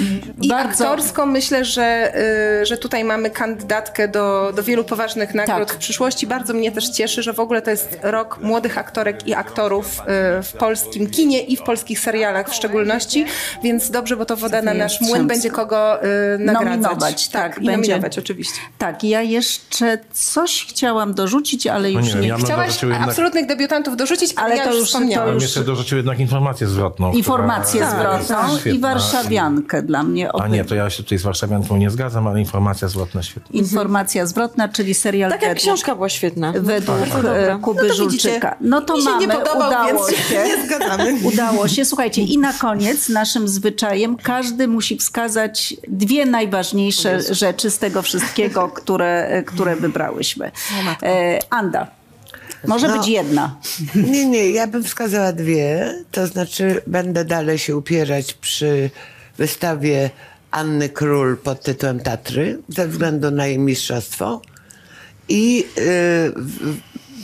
I bardzo... aktorsko myślę, że, y, że tutaj mamy kandydatkę do, do wielu poważnych nagród Tak. w przyszłości. Bardzo mnie też cieszy, że w ogóle to jest rok młodych aktorek i aktorów y, w polskim kinie i w polskich serialach w szczególności, więc dobrze, bo to woda na nasz młyn, Trzęs. będzie kogo y, nagradzać. Nominować, tak, i będzie. nominować oczywiście. Tak, ja jeszcze coś chciałam dorzucić, ale No już nie wiem, nie ja bym Chciałaś dorzucił jednak, absolutnych debiutantów dorzucić, ale, Ale ja to już już- to wspomniałam. ja bym już- jeszcze dorzucił jednak informację zwrotną. Informację która, zwrotną jest i świetna. warszawiankę dla mnie. A nie, to ja się tutaj z warszawianką nie zgadzam, ale informacja zwrotna świetna. Informacja zwrotna, czyli serial Tak jak według, książka była świetna. według Bardzo dobra. e, Kuby No to widzicie, Żulczyka. No to mi się mamy, nie podobał, udało więc się. nie zgadzamy. Udało się. Słuchajcie, i na koniec naszym zwyczajem każdy musi wskazać dwie najważniejsze rzeczy z tego wszystkiego, które, które wybrałyśmy. E, Anda, może No. być jedna. Nie, nie, ja bym wskazała dwie. To znaczy będę dalej się upierać przy wystawie Anny Król pod tytułem Tatry, ze względu na jej mistrzostwo. I y, w-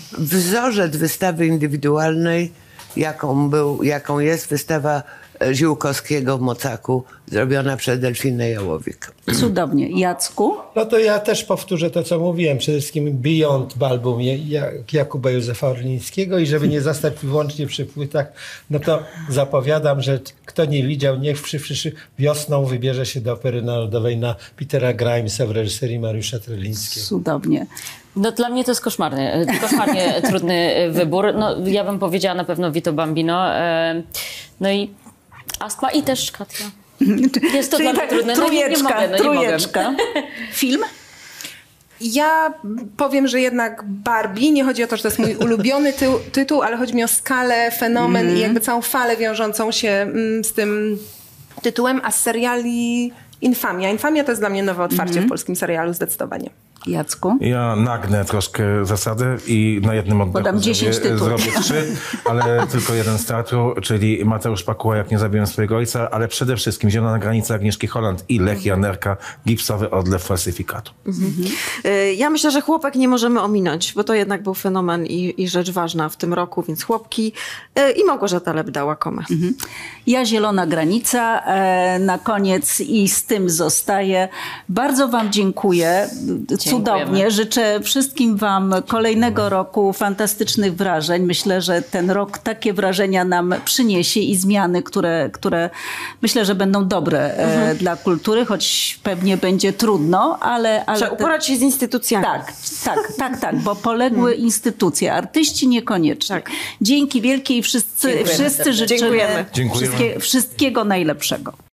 wzorzec wystawy indywidualnej, jaką, był, jaką jest wystawa Ziółkowskiego w Mocaku, zrobiona przez Delfinę Jałowik. Cudownie. Jacku? No to ja też powtórzę to, co mówiłem. Przede wszystkim Beyond w albumie Jakuba Józefa Orlińskiego i żeby nie zostać wyłącznie przy płytach, no to zapowiadam, że kto nie widział, niech przyszły wiosną wybierze się do Opery Narodowej na Petera Grimesa w reżyserii Mariusza Trelińskiego. Cudownie. No dla mnie to jest koszmarny, koszmarnie trudny wybór. No, ja bym powiedziała na pewno Vito Bambino. E, no i Astma i też Katia. Jest to Czyli dla mnie tak, trudne. No nie, nie trójeczka, mogę, no nie trójeczka. Film? Ja powiem, że jednak Barbie, nie chodzi o to, że to jest mój ulubiony ty tytuł, ale chodzi mi o skalę, fenomen mm. i jakby całą falę wiążącą się mm, z tym tytułem, a z seriali Infamia. Infamia to jest dla mnie nowe otwarcie mm. w polskim serialu zdecydowanie. Jacku? Ja nagnę troszkę zasady i na jednym oddechu Podam dziesięć zrobię, tytułów. zrobię trzy, ale tylko jeden z teatru, czyli Mateusz Pakuła, Jak nie zabiłem swojego ojca, ale przede wszystkim Zielona granica Agnieszki Holland i Lech Janerka, Gipsowy odlew falsyfikatu. Mhm. Ja myślę, że Chłopek nie możemy ominąć, bo to jednak był fenomen i, i rzecz ważna w tym roku, więc Chłopki i Małgorzata Lebda, Łakomę. Mhm. Ja Zielona granica e, na koniec i z tym zostaję. Bardzo wam dziękuję. Cudownie. Życzę wszystkim wam kolejnego roku fantastycznych wrażeń. Myślę, że ten rok takie wrażenia nam przyniesie i zmiany, które, które myślę, że będą dobre mhm. e, dla kultury, choć pewnie będzie trudno, ale... ale Trzeba uporać się z instytucjami. Tak, tak, tak, tak, bo poległy instytucje, artyści niekoniecznie. Tak. Dzięki wielkie i wszyscy, wszyscy życzymy Dziękujemy. wszystkie, wszystkiego najlepszego.